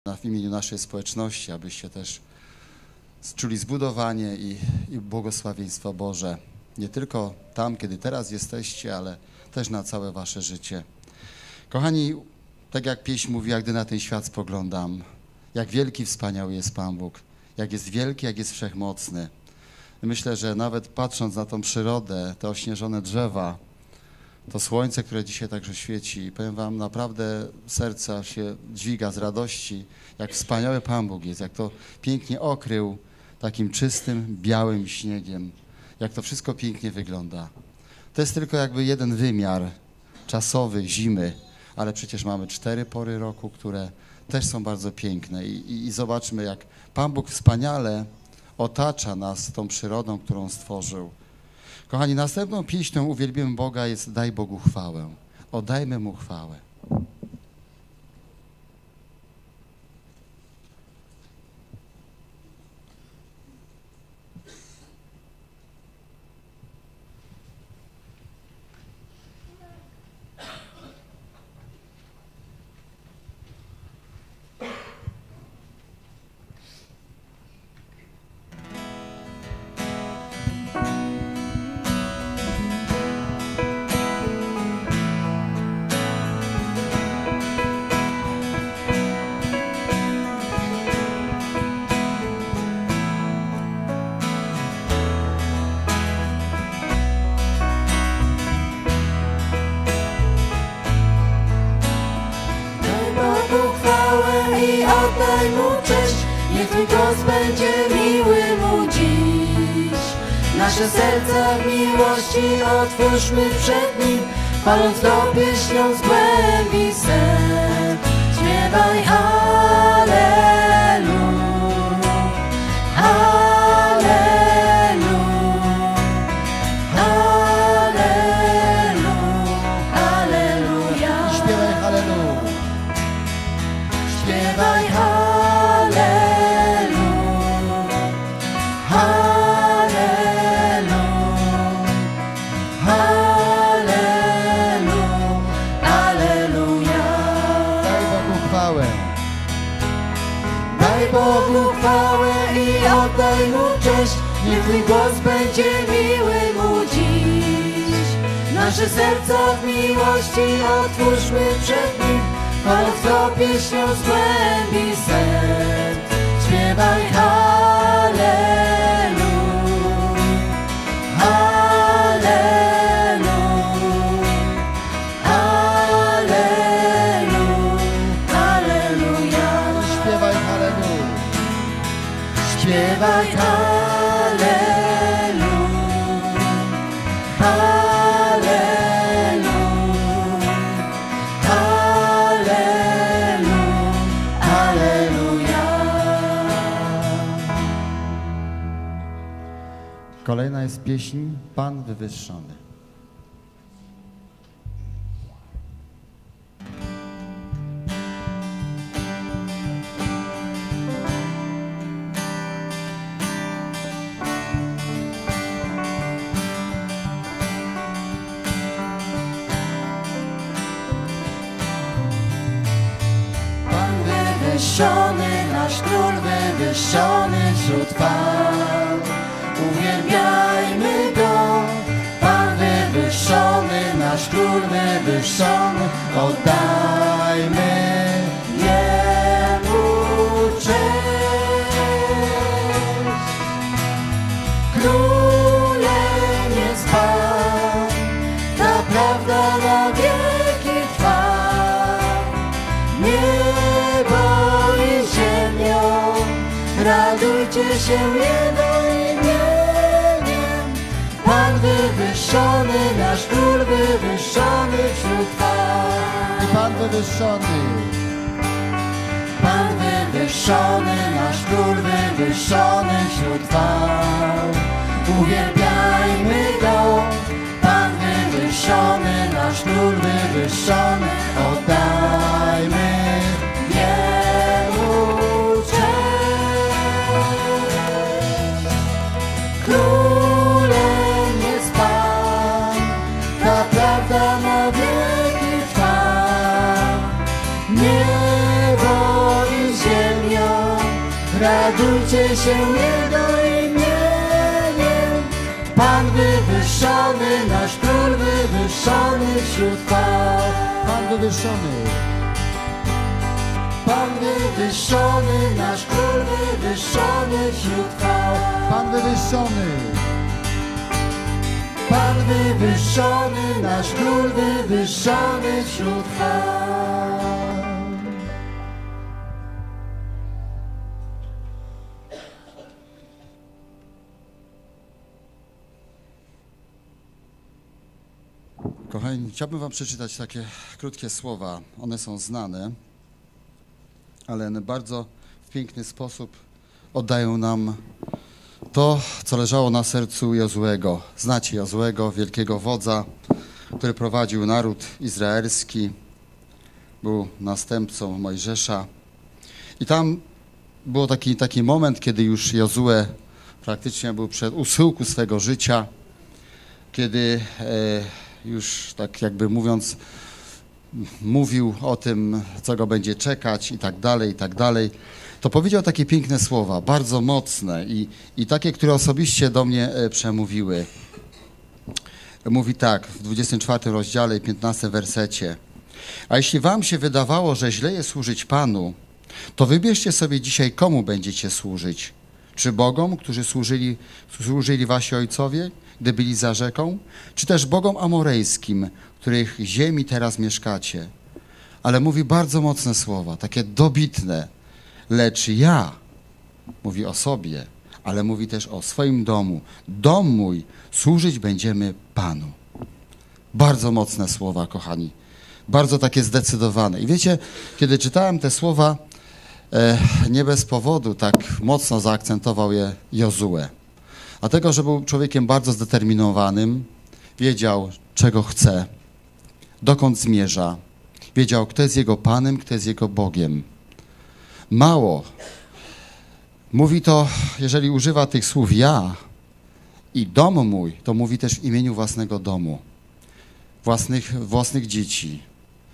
w imieniu naszej społeczności, abyście też czuli zbudowanie i błogosławieństwo Boże. Nie tylko tam, kiedy teraz jesteście, ale też na całe wasze życie. Kochani, tak jak pieśń mówiła, gdy na ten świat spoglądam, jak wielki, wspaniały jest Pan Bóg, jak jest wielki, jak jest wszechmocny. Myślę, że nawet patrząc na tą przyrodę, te ośnieżone drzewa, to słońce, które dzisiaj także świeci, powiem wam, naprawdę serca się dźwiga z radości, jak wspaniały Pan Bóg jest, jak to pięknie okrył takim czystym, białym śniegiem, jak to wszystko pięknie wygląda. To jest tylko jakby jeden wymiar czasowy zimy, ale przecież mamy 4 pory roku, które też są bardzo piękne i zobaczmy, jak Pan Bóg wspaniale otacza nas tą przyrodą, którą stworzył. Kochani, następną pieśnią uwielbimy Boga jest Daj Bogu chwałę. Oddajmy Mu chwałę. Nasze serca w miłości otwórzmy przed Nim, paląc go pieśnią z głębi serc. Śpiewaj Halleluja, Halleluja, Halleluja, Halleluja. Śpiewaj Halleluja. Śpiewaj Halleluja, Halleluja. Bogu chwałę i oddaj Mu cześć, niech Twój głos będzie miły Mu dziś. Nasze serca w miłości otwórzmy przed Nim, paląc go pieśnią z głębi serc. Śpiewaj Halleluja, Halleluja, Halleluja, Halleluja. Śpiewaj Halleluja. Śpiewaj Halleluja, Halleluja, Halleluja, Halleluja. Kolejna jest pieśń Pan Wywyższony. Wywyższony, nasz Król wywyższony wśród pan. Uwielbiajmy Go, Pan wywyższony, nasz Król wywyższony, oddajmy Jemu cześć. Królem jest Pan, ta prawda na wieki trwa. Radujcie się Jego imieniem. Pan wywyższony, nasz Król wywyższony wśród pan. I Pan wywyższony. Pan wywyższony, nasz Król wywyższony wśród pan. Uwielbiajmy Go, Pan wywyższony, nasz Król wywyższony, oddajmy Jemu Królem jest Pan, ta prawda na wieki trwa. Niebo i ziemia radujcie się Jego imieniem. Pan wywyższony, nasz Król wywyższony wśród chwał. Pan wywyższony. Pan wywyższony, nasz Król wywyższony wśród chwał. Pan wywyższony. Pan wywyższony, nasz Król wywyższony wśród chwał. Kochani, chciałbym wam przeczytać takie krótkie słowa. One są znane, ale one bardzo w piękny sposób oddają nam to, co leżało na sercu Jozuego. Znacie Jozuego, wielkiego wodza, który prowadził naród izraelski, był następcą Mojżesza. I tam był taki moment, kiedy już Jozue praktycznie był u schyłku swego życia, kiedy już tak jakby mówiąc, mówił o tym, co go będzie czekać i tak dalej, to powiedział takie piękne słowa, bardzo mocne i takie, które osobiście do mnie przemówiły. Mówi tak w 24 rozdziale i 15 wersecie. A jeśli wam się wydawało, że źle jest służyć Panu, to wybierzcie sobie dzisiaj, komu będziecie służyć. Czy bogom, którzy służyli wasi ojcowie, gdy byli za rzeką, czy też bogom amorejskim, których ziemi teraz mieszkacie. Ale mówi bardzo mocne słowa, takie dobitne. Lecz ja, mówi o sobie, ale mówi też o swoim domu. Dom mój, służyć będziemy Panu. Bardzo mocne słowa, kochani. Bardzo takie zdecydowane. I wiecie, kiedy czytałem te słowa, nie bez powodu tak mocno zaakcentował je Jozue. Dlatego, że był człowiekiem bardzo zdeterminowanym, wiedział, czego chce, dokąd zmierza, wiedział, kto jest jego Panem, kto jest jego Bogiem. Mało. Mówi to, jeżeli używa tych słów ja i dom mój, to mówi też w imieniu własnego domu, własnych dzieci,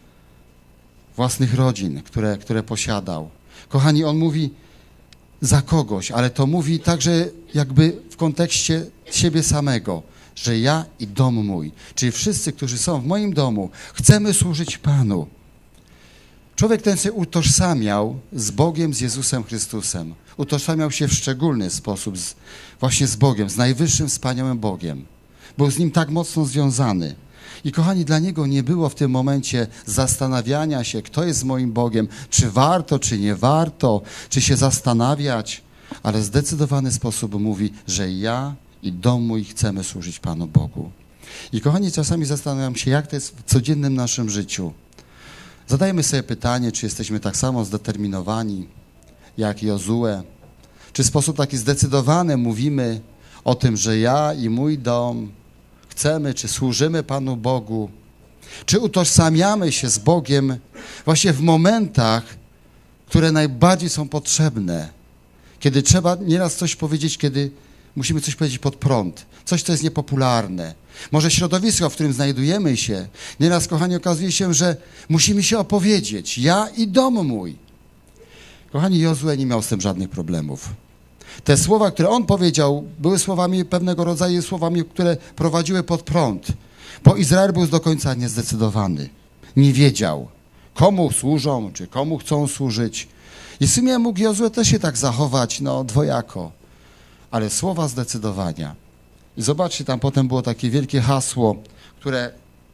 własnych rodzin, które posiadał. Kochani, on mówi za kogoś, ale to mówi także jakby w kontekście siebie samego, że ja i dom mój, czyli wszyscy, którzy są w moim domu, chcemy służyć Panu. Człowiek ten się utożsamiał z Bogiem, z Jezusem Chrystusem. Utożsamiał się w szczególny sposób właśnie z Bogiem, z najwyższym, wspaniałym Bogiem. Był z Nim tak mocno związany. I kochani, dla niego nie było w tym momencie zastanawiania się, kto jest moim Bogiem, czy warto, czy nie warto, czy się zastanawiać, ale w zdecydowany sposób mówi, że ja i dom mój chcemy służyć Panu Bogu. I kochani, czasami zastanawiam się, jak to jest w codziennym naszym życiu. Zadajmy sobie pytanie, czy jesteśmy tak samo zdeterminowani jak Jozue, czy w sposób taki zdecydowany mówimy o tym, że ja i mój dom chcemy, czy służymy Panu Bogu, czy utożsamiamy się z Bogiem właśnie w momentach, które najbardziej są potrzebne, kiedy trzeba nieraz coś powiedzieć, kiedy musimy coś powiedzieć pod prąd, coś, co jest niepopularne. Może środowisko, w którym znajdujemy się, nieraz, kochani, okazuje się, że musimy się opowiedzieć, ja i dom mój. Kochani, Jozue nie miał z tym żadnych problemów. Te słowa, które on powiedział, były słowami pewnego rodzaju słowami, które prowadziły pod prąd, bo Izrael był do końca niezdecydowany. Nie wiedział, komu służą, czy komu chcą służyć. I w sumie mógł Jozue też się tak zachować, dwojako. Ale słowa zdecydowania. I zobaczcie, tam potem było takie wielkie hasło, które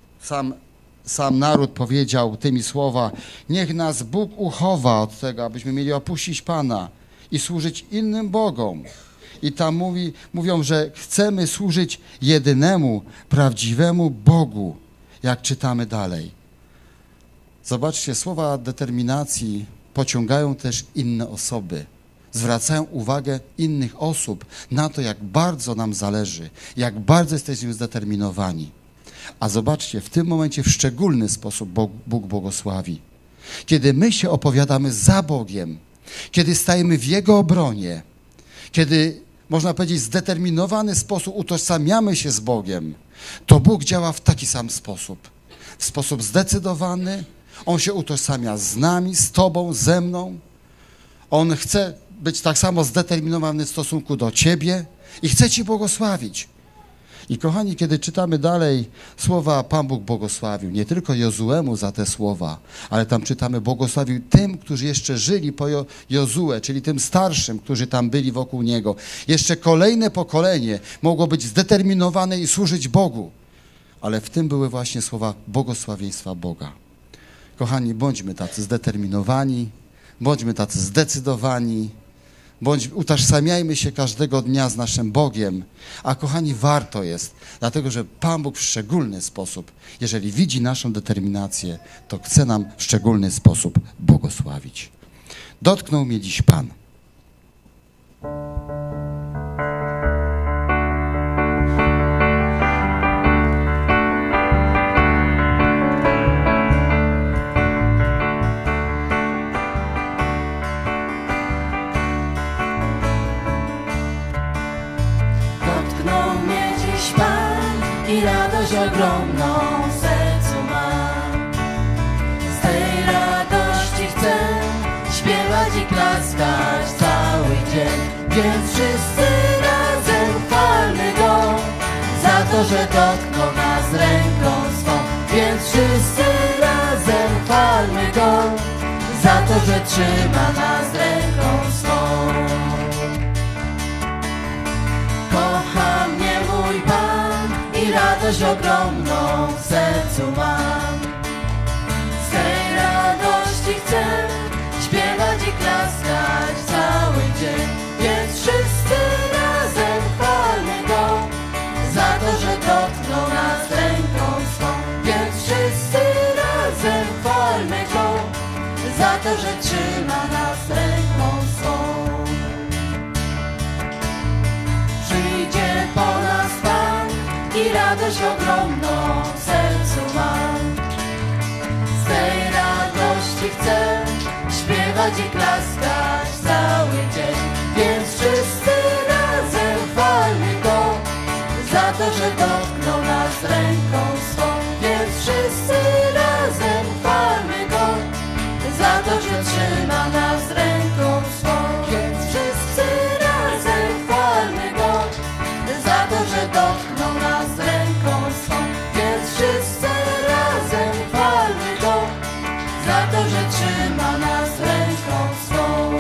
sam naród powiedział tymi słowa: niech nas Bóg uchowa od tego, abyśmy mieli opuścić Pana i służyć innym bogom. I tam mówią, że chcemy służyć jedynemu, prawdziwemu Bogu, jak czytamy dalej. Zobaczcie, słowa determinacji pociągają też inne osoby. Zwracają uwagę innych osób na to, jak bardzo nam zależy, jak bardzo jesteśmy zdeterminowani. A zobaczcie, w tym momencie w szczególny sposób Bóg błogosławi. Kiedy my się opowiadamy za Bogiem, kiedy stajemy w Jego obronie, kiedy, można powiedzieć, w zdeterminowany sposób utożsamiamy się z Bogiem, to Bóg działa w taki sam sposób. W sposób zdecydowany. On się utożsamia z nami, z Tobą, ze mną. On chce być tak samo zdeterminowany w stosunku do Ciebie i chce Ci błogosławić. I kochani, kiedy czytamy dalej słowa, Pan Bóg błogosławił nie tylko Jozuemu za te słowa, ale tam czytamy, błogosławił tym, którzy jeszcze żyli po Jozue, czyli tym starszym, którzy tam byli wokół niego. Jeszcze kolejne pokolenie mogło być zdeterminowane i służyć Bogu. Ale w tym były właśnie słowa błogosławieństwa Boga. Kochani, bądźmy tacy zdeterminowani, bądźmy tacy zdecydowani, utożsamiajmy się każdego dnia z naszym Bogiem, a kochani, warto jest, dlatego że Pan Bóg w szczególny sposób, jeżeli widzi naszą determinację, to chce nam w szczególny sposób błogosławić. Dotknął mnie dziś Pan. I radość ogromną w sercu mam. Z tej radości chcę śpiewać i klaskać cały dzień. Więc wszyscy razem chwalmy Go za to, że dotknął nas ręką swą. Więc wszyscy razem chwalmy Go za to, że trzyma nas ręką swą. Kocha mnie mój Pan i radość ogromną w sercu mam. Z tej radości chcę śpiewać i klaskać cały dzień. Więc wszyscy razem chwalmy Go za to, że dotknął nas ręką swą. Więc wszyscy razem chwalmy Go za to, że trzyma nas ręką swą. Przyjdzie po nas Pan i radość ogromną w sercu mam. Z tej radości chcę śpiewać i klaskać cały dzień. Więc wszyscy razem chwalmy Go za to, że dotknął nas ręką swą. Więc wszyscy razem chwalmy Go za to, że trzyma nas ręką swą. Więc wszyscy razem chwalmy Go za to, że dotknął nas ręką swą. Więc wszyscy razem chwalmy Go za to, że trzyma nas ręką swą.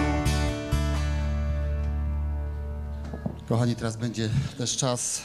Kochani, teraz będzie też czas,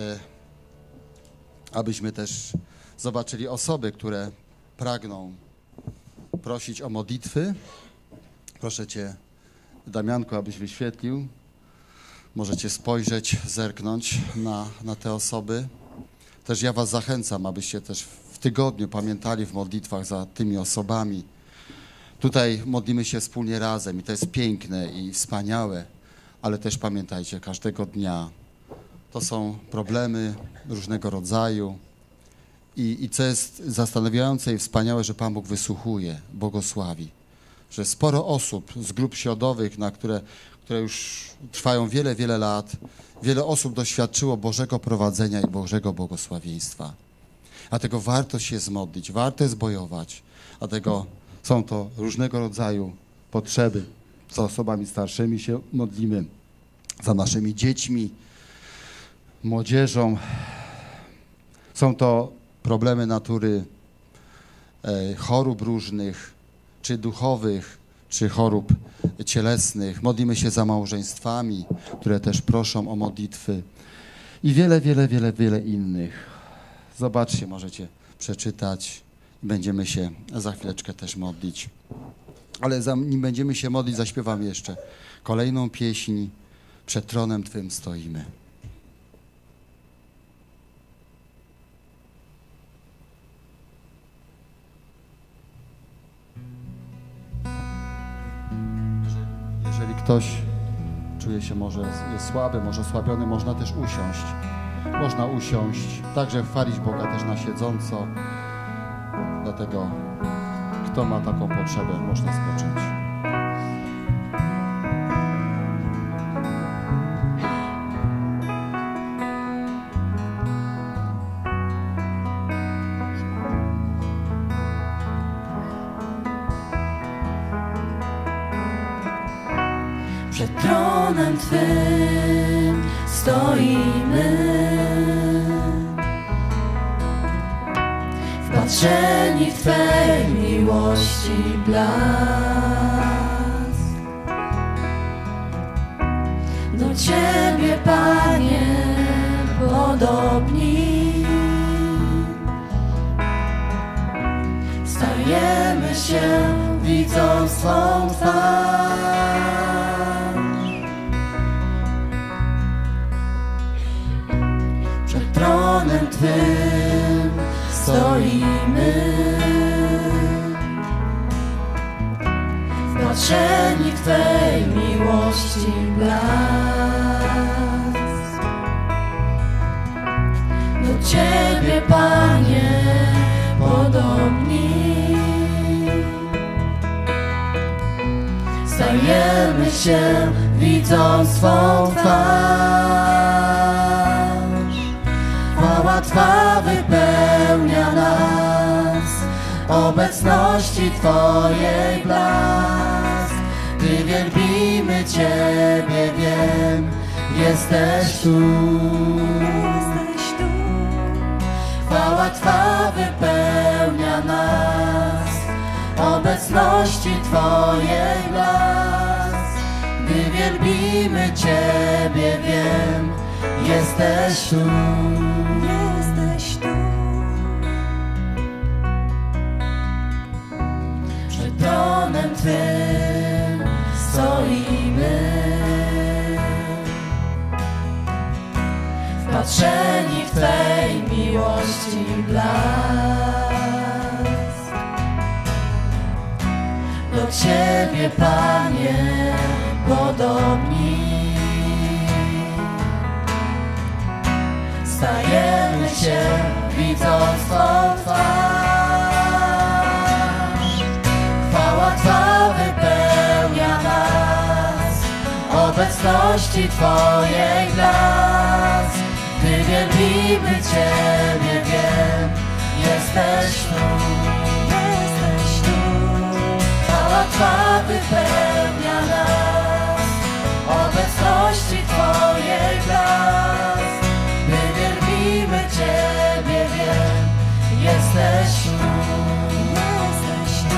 abyśmy też zobaczyli osoby, które pragną prosić o modlitwy. Proszę Cię, Damianku, abyś wyświetlił. Możecie spojrzeć, zerknąć na te osoby. Też ja Was zachęcam, abyście też w tygodniu pamiętali w modlitwach za tymi osobami. Tutaj modlimy się wspólnie razem i to jest piękne i wspaniałe, ale też pamiętajcie, każdego dnia to są problemy różnego rodzaju i co jest zastanawiające i wspaniałe, że Pan Bóg wysłuchuje, błogosławi. Że sporo osób z grup środowych, które już trwają wiele, wiele lat, wiele osób doświadczyło Bożego prowadzenia i Bożego błogosławieństwa. Dlatego warto się zmodlić, warto jest bojować. Dlatego są to różnego rodzaju potrzeby. Z osobami starszymi się modlimy, za naszymi dziećmi, młodzieżą. Są to problemy natury chorób różnych, czy duchowych, czy chorób cielesnych. Modlimy się za małżeństwami, które też proszą o modlitwy i wiele, wiele, wiele, wiele innych. Zobaczcie, możecie przeczytać. Będziemy się za chwileczkę też modlić. Ale zanim będziemy się modlić, zaśpiewamy jeszcze kolejną pieśń. Przed tronem Twym stoimy. Jeżeli ktoś czuje się może jest słaby, może osłabiony, można też usiąść. Można usiąść, także chwalić Boga też na siedząco. Dlatego kto ma taką potrzebę, można spocząć. Przed tronem Twym stoimy, wpatrzeni w Twej miłości blask. Do Ciebie, Panie, podobni stajemy się, widząc Twą twarz. Przed tronem Twym stoimy, wpatrzeni w Twej miłości blask. Do Ciebie, Panie, podobni stajemy się, widząc Twą twarz. Chwała Twa wypełnia nas, obecności Twojej blask. Gdy wielbimy Ciebie, wiem, jesteś tu. Chwała Twa wypełnia nas, obecności Twojej blask. Gdy wielbimy Ciebie, wiem, jesteś tu. Jesteś tu. Przed tronem Twym stoimy, wpatrzeni w Twej miłości blask. Do Ciebie, Panie, podobni stajemy się, widząc Twą twarz. Chwała Twa wypełnia nas, obecności Twojej blask. Gdy wielbimy Ciebie, wiem, jesteś tu. Jesteś tu. Chwała Twa wypełnia nas, obecności Twojej blask. Gdy wielbimy Ciebie, wiem, jesteś tu. Jesteś tu.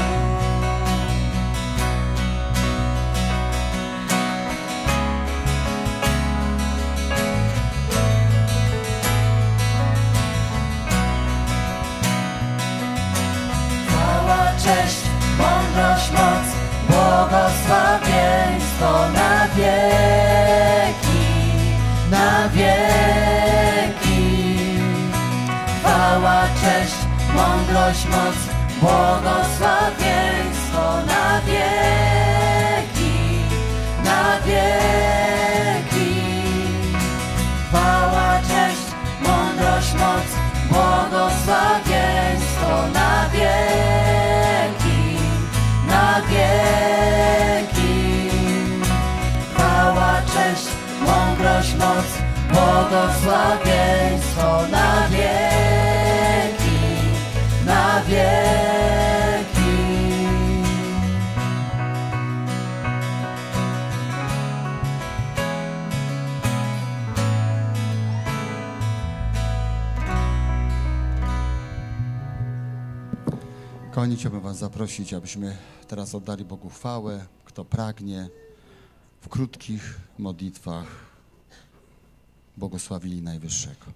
Cześć, mądrość, moc, błogosławieństwo na wieki, na wieki. Chwała, cześć, mądrość, moc, błogosławieństwo na wieki, na wieki. Chwała, cześć, mądrość, moc, błogosławieństwo na wieki, na wieki. Chwała, cześć, mądrość, moc, błogosławieństwo na wieki, na wieki. Kochani, chciałbym Was zaprosić, abyśmy teraz oddali Bogu chwałę. Kto pragnie, w krótkich modlitwach błogosławili Najwyższego.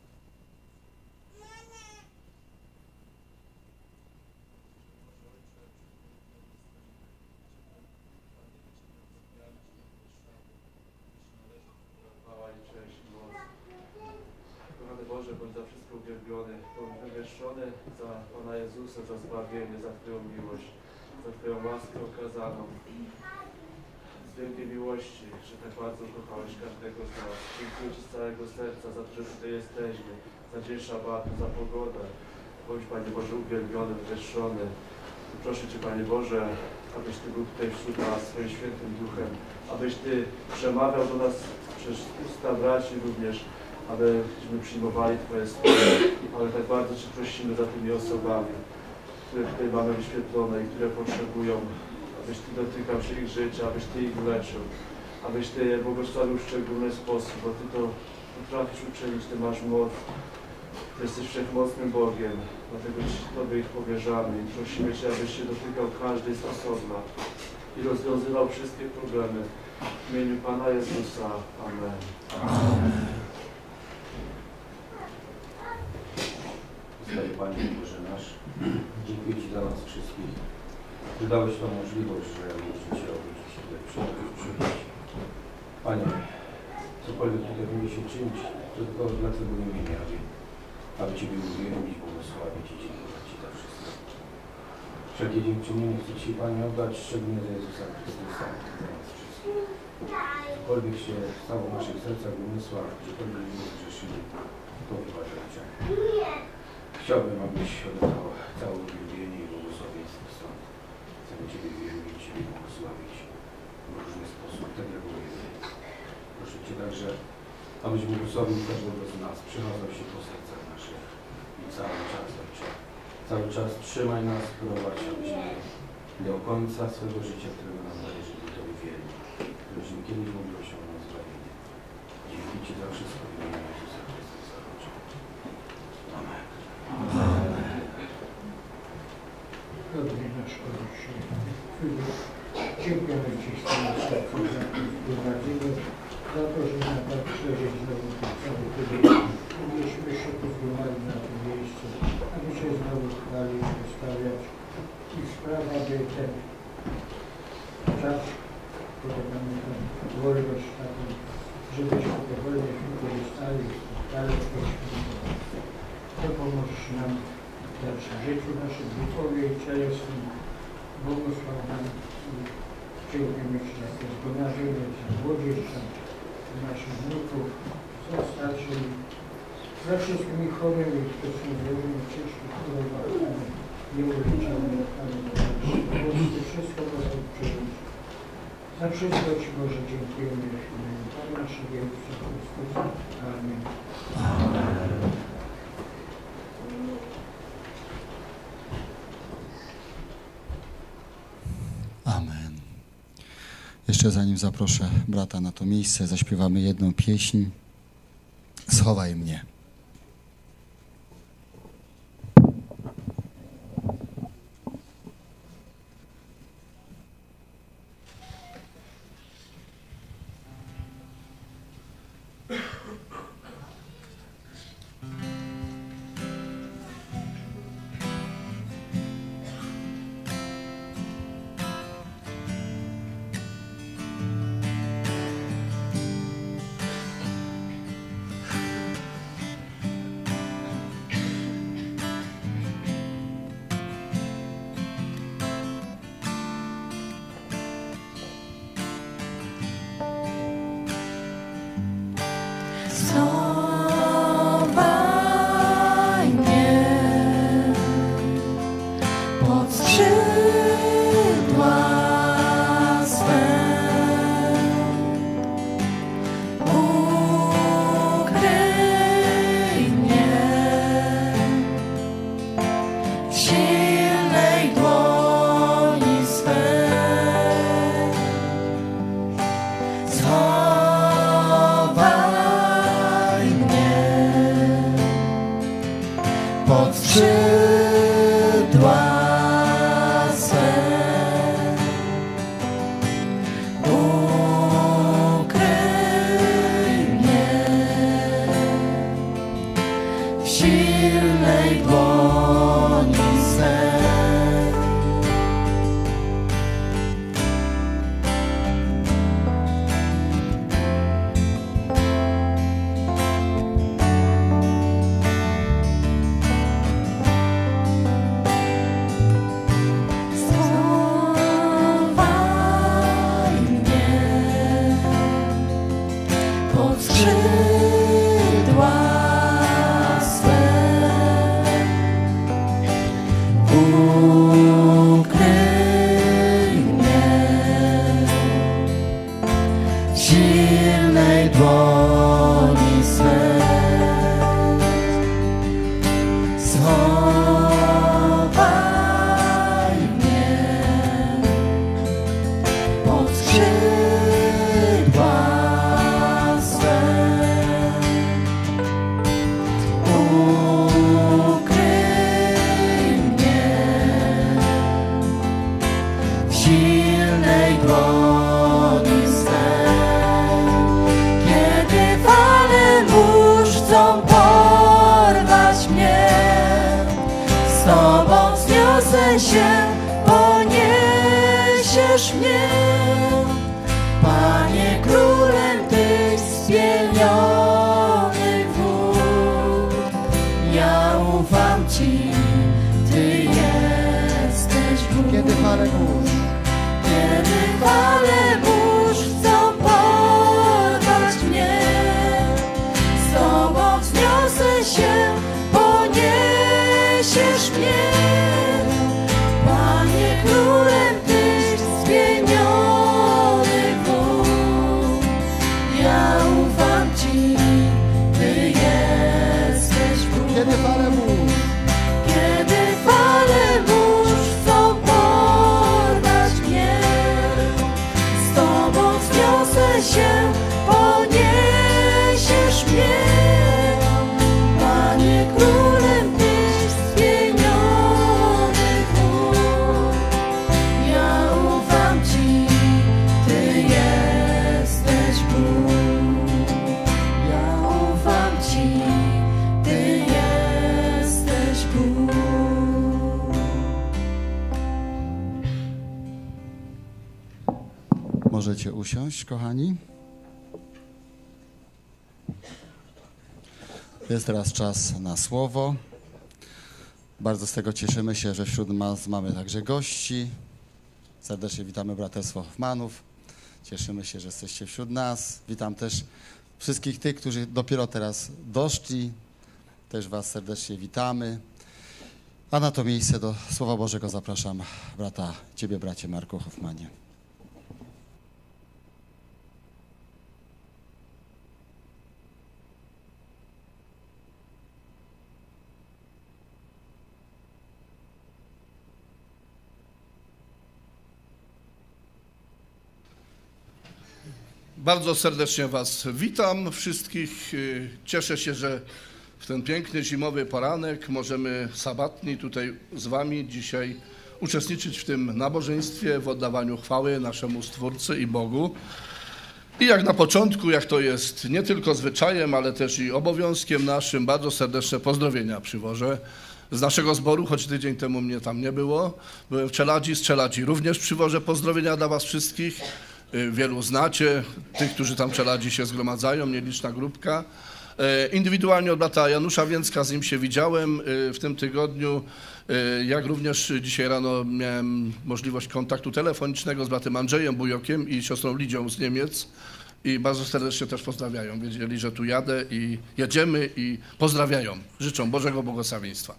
Chwała i cześć i moc. Kochany Boże, bądź za wszystko uwielbiony, bądź wywyższony za Pana Jezusa, za zbawienie, za Twoją miłość, za Twoją łaskę okazaną. Z wielkiej miłości, że tak bardzo kochałeś każdego z nas. Dziękuję Ci z całego serca za to, że tutaj jesteśmy, za dzień szabatu, za pogodę. Bądź, Panie Boże, uwielbiony, wywyższony. Proszę Cię, Panie Boże, abyś Ty był tutaj wśród nas swoim świętym duchem, abyś Ty przemawiał do nas przez usta braci również, abyśmy przyjmowali Twoje słowo, ale tak bardzo Cię prosimy za tymi osobami, które tutaj mamy wyświetlone i które potrzebują, abyś Ty dotykał się ich życia, abyś Ty ich uleczył. abyś Ty je błogosławił w szczególny sposób, bo Ty to potrafisz uczynić, Ty masz moc, Ty jesteś wszechmocnym Bogiem, dlatego Tobie ich powierzamy i prosimy Cię, abyś się dotykał każdej z osobna i rozwiązywał wszystkie problemy. W imieniu Pana Jezusa. Amen. Panie Boże nasz, dziękuję Ci za nas wszystkich, że dałeś nam możliwość, że możemy się obrócić tutaj przyjść. Panie, cokolwiek tutaj będzie się czynić, to tylko dla Twojego imienia, aby Ciebie uwielbić, błogosławić i dziękować Ci za wszystko. Wszelkie dziękczynienie chcę Ci, Panie, oddać szczególnie za Jezusa Chrystusa, za nas wszystkich. Cokolwiek się stało w naszych sercach, w umysłach, gdziekolwiek nie zgrzeszyli, to wybaczajcie. Chciałbym, abyś oddał całe uwielbienie i błogosławieństwo stąd. Chcemy Ciebie wielbić, Ciebie błogosławić w różny sposób, tak jak mówię. Proszę Cię także, abyś błogosławił każdego z nas, przychodzał się po sercach naszych i cały czas, Ojcze. Cały czas trzymaj nas, prowadź, abyśmy do końca swego życia, którego nam należy, by Tobie wierni. Żebyśmy kiedyś mogli osiągnąć zbawienie. Dziękuję Ci za wszystko w imieniu Jezusa Chrystusa, Ojcze. Amen. Dobry nasz Ojcze, dziękujemy Ci z tego serca za to wprowadzenie, za to, że nam tak przeżyć znowu ten cały tydzień. Byśmy się pozwolili na tym miejscu, aby się znowu chwalić, wystawiać i sprawa, by ten czas, kiedy mamy tę wolność taką, żebyśmy powolnie się korzystali, dalej to pomożesz nam w dalszym życiu naszym duchowie i cielesnym. Błogosław nam i dziękujemy Ci za to zgromadzenie, za młodzież, za naszych wnuków, za starszymi, za wszystkimi chorymi, którzy są zdrowymi, ciężko chorobami, nieuliczalnymi, Panie, wszystko możemy przyjąć. Za wszystko Ci Boże dziękujemy w imieniu Pana naszego Jezusa Chrystusa. Amen. Amen. Amen. Jeszcze zanim zaproszę brata na to miejsce, zaśpiewamy jedną pieśń. Schowaj mnie. Schowaj mnie pod skrzydła swe, ukryj mnie w silnej dłoni swej. Pod skrzydła swe, ukryj mnie w silnej dłoni swej. Pod skrzydła swe, ukryj mnie w silnej dłoni swej. Schowaj mnie pod skrzydła się poniesiesz mnie. Panie, królem Tyś spienionych wód. Ja ufam Ci, Ty jesteś Bóg. Kiedy fale burz, Kiedy fale burz chcą porwać mnie, z Tobą wzniosę się, poniesiesz mnie. Panie, królem Tyś spienionych wód. Ja ufam Ci, Ty jesteś Bóg. kiedy fale burz, Kiedy fale burz chcą porwać mnie, z Tobą wzniosę się, poniesiesz mnie. Panie, królem Tyś spienionych wód. Ja ufam Ci, Ty jesteś Bóg. Ja ufam Ci, Ty jesteś Bóg. Możecie usiąść, kochani. Jest teraz czas na słowo. Bardzo z tego cieszymy się, że wśród nas mamy także gości. Serdecznie witamy braterstwo Hoffmanów. Cieszymy się, że jesteście wśród nas. Witam też wszystkich tych, którzy dopiero teraz doszli. Też was serdecznie witamy. A na to miejsce do Słowa Bożego zapraszam Ciebie, bracie Marku Hoffmanie. Bardzo serdecznie Was witam wszystkich. Cieszę się, że w ten piękny zimowy poranek możemy sabatni tutaj z Wami dzisiaj uczestniczyć w tym nabożeństwie, w oddawaniu chwały naszemu Stwórcy i Bogu. I jak na początku, jak to jest nie tylko zwyczajem, ale też i obowiązkiem naszym, bardzo serdeczne pozdrowienia przywożę z naszego zboru, choć tydzień temu mnie tam nie było. Byłem w Czeladzi, z Czeladzi również przywożę pozdrowienia dla Was wszystkich. Wielu znacie, tych, którzy tam w Czeladzi się zgromadzają, nieliczna grupka. Indywidualnie od brata Janusza Więcka, z nim się widziałem w tym tygodniu, jak również dzisiaj rano miałem możliwość kontaktu telefonicznego z bratem Andrzejem Bujokiem i siostrą Lidią z Niemiec i bardzo serdecznie też pozdrawiają. Wiedzieli, że tu jadę i jedziemy i pozdrawiają. Życzą Bożego błogosławieństwa.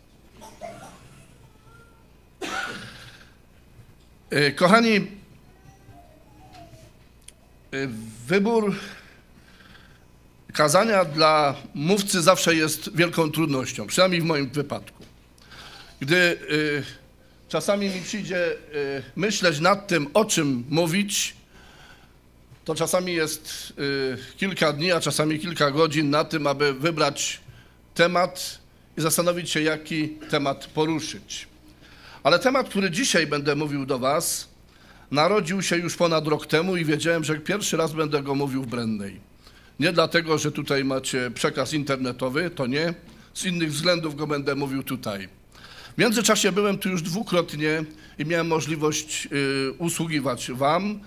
Kochani, wybór kazania dla mówcy zawsze jest wielką trudnością, przynajmniej w moim wypadku. Gdy czasami mi przyjdzie myśleć nad tym, o czym mówić, to czasami jest kilka dni, a czasami kilka godzin na tym, aby wybrać temat i zastanowić się, jaki temat poruszyć. Ale temat, który dzisiaj będę mówił do Was, narodził się już ponad rok temu i wiedziałem, że pierwszy raz będę go mówił w Brennej. Nie dlatego, że tutaj macie przekaz internetowy, to nie. Z innych względów go będę mówił tutaj. W międzyczasie byłem tu już dwukrotnie i miałem możliwość usługiwać Wam.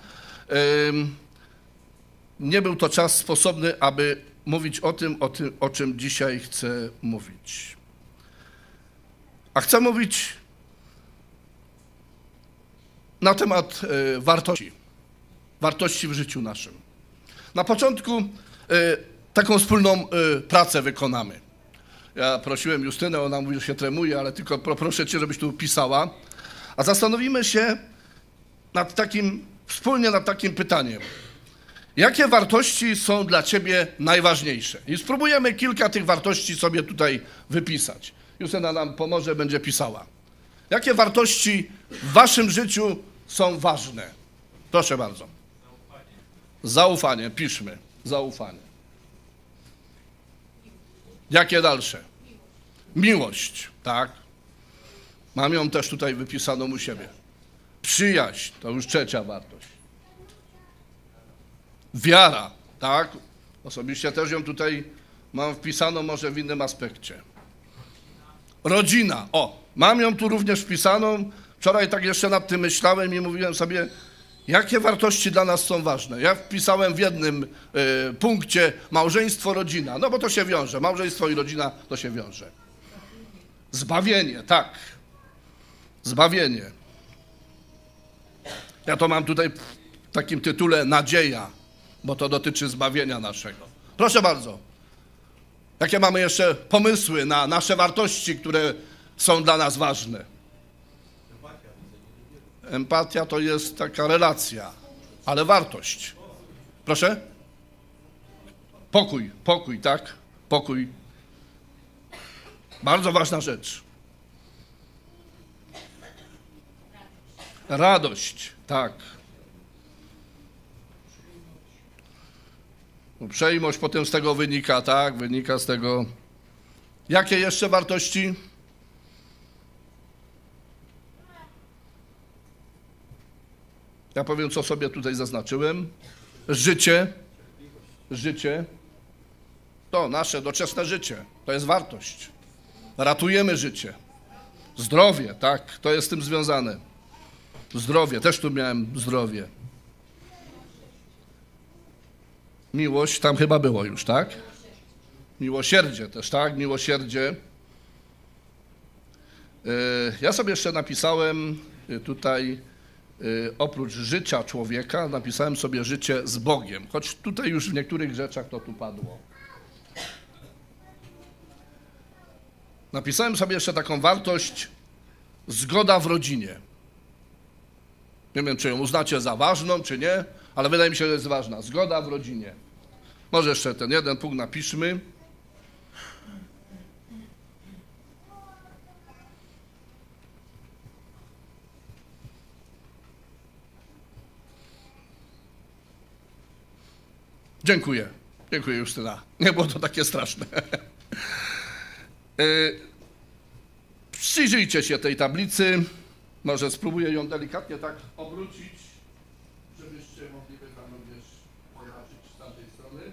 Nie był to czas sposobny, aby mówić o czym dzisiaj chcę mówić. A chcę mówić na temat wartości w życiu naszym. Na początku taką wspólną pracę wykonamy. Ja prosiłem Justynę, ona mówi, że się tremuje, ale tylko proszę Cię, żebyś tu pisała. A zastanowimy się wspólnie nad takim pytaniem. Jakie wartości są dla Ciebie najważniejsze? I spróbujemy kilka tych wartości sobie tutaj wypisać. Justyna nam pomoże, będzie pisała. Jakie wartości w Waszym życiu są ważne? Proszę bardzo. Zaufanie, piszmy. Zaufanie. Jakie dalsze? Miłość, tak. Mam ją też tutaj wypisaną u siebie. Przyjaźń, to już trzecia wartość. Wiara, tak. Osobiście też ją tutaj mam wpisaną, może w innym aspekcie. Rodzina, mam ją tu również wpisaną, Wczoraj tak jeszcze nad tym myślałem i mówiłem sobie, jakie wartości dla nas są ważne. Ja wpisałem w jednym punkcie małżeństwo, rodzina, no bo to się wiąże, małżeństwo i rodzina to się wiąże. Zbawienie, tak, zbawienie. Ja to mam tutaj w takim tytule nadzieja, bo to dotyczy zbawienia naszego. Proszę bardzo, jakie mamy jeszcze pomysły na nasze wartości, które są dla nas ważne? Empatia to jest taka relacja, ale wartość. Proszę? Pokój, tak? Pokój. Bardzo ważna rzecz. Radość, tak. Uprzejmość potem z tego wynika, tak? Wynika z tego. Jakie jeszcze wartości? Ja powiem, co sobie tutaj zaznaczyłem. Życie. To nasze doczesne życie. To jest wartość. Ratujemy życie. Zdrowie, tak? To jest z tym związane. Zdrowie. Też tu miałem zdrowie. Miłość, tam chyba było już, tak? Miłosierdzie też, tak? Miłosierdzie. Ja sobie jeszcze napisałem tutaj oprócz życia człowieka, napisałem sobie życie z Bogiem, choć tutaj już w niektórych rzeczach to tu padło. Napisałem sobie jeszcze taką wartość zgoda w rodzinie. Nie wiem, czy ją uznacie za ważną, czy nie, ale wydaje mi się, że jest ważna. Zgoda w rodzinie. Może jeszcze ten jeden punkt napiszmy. Dziękuję. Dziękuję, Justyna. Nie było to takie straszne. Przyjrzyjcie się tej tablicy. Może spróbuję ją delikatnie tak obrócić, żebyście mogli tam również zobaczyć z tamtej strony.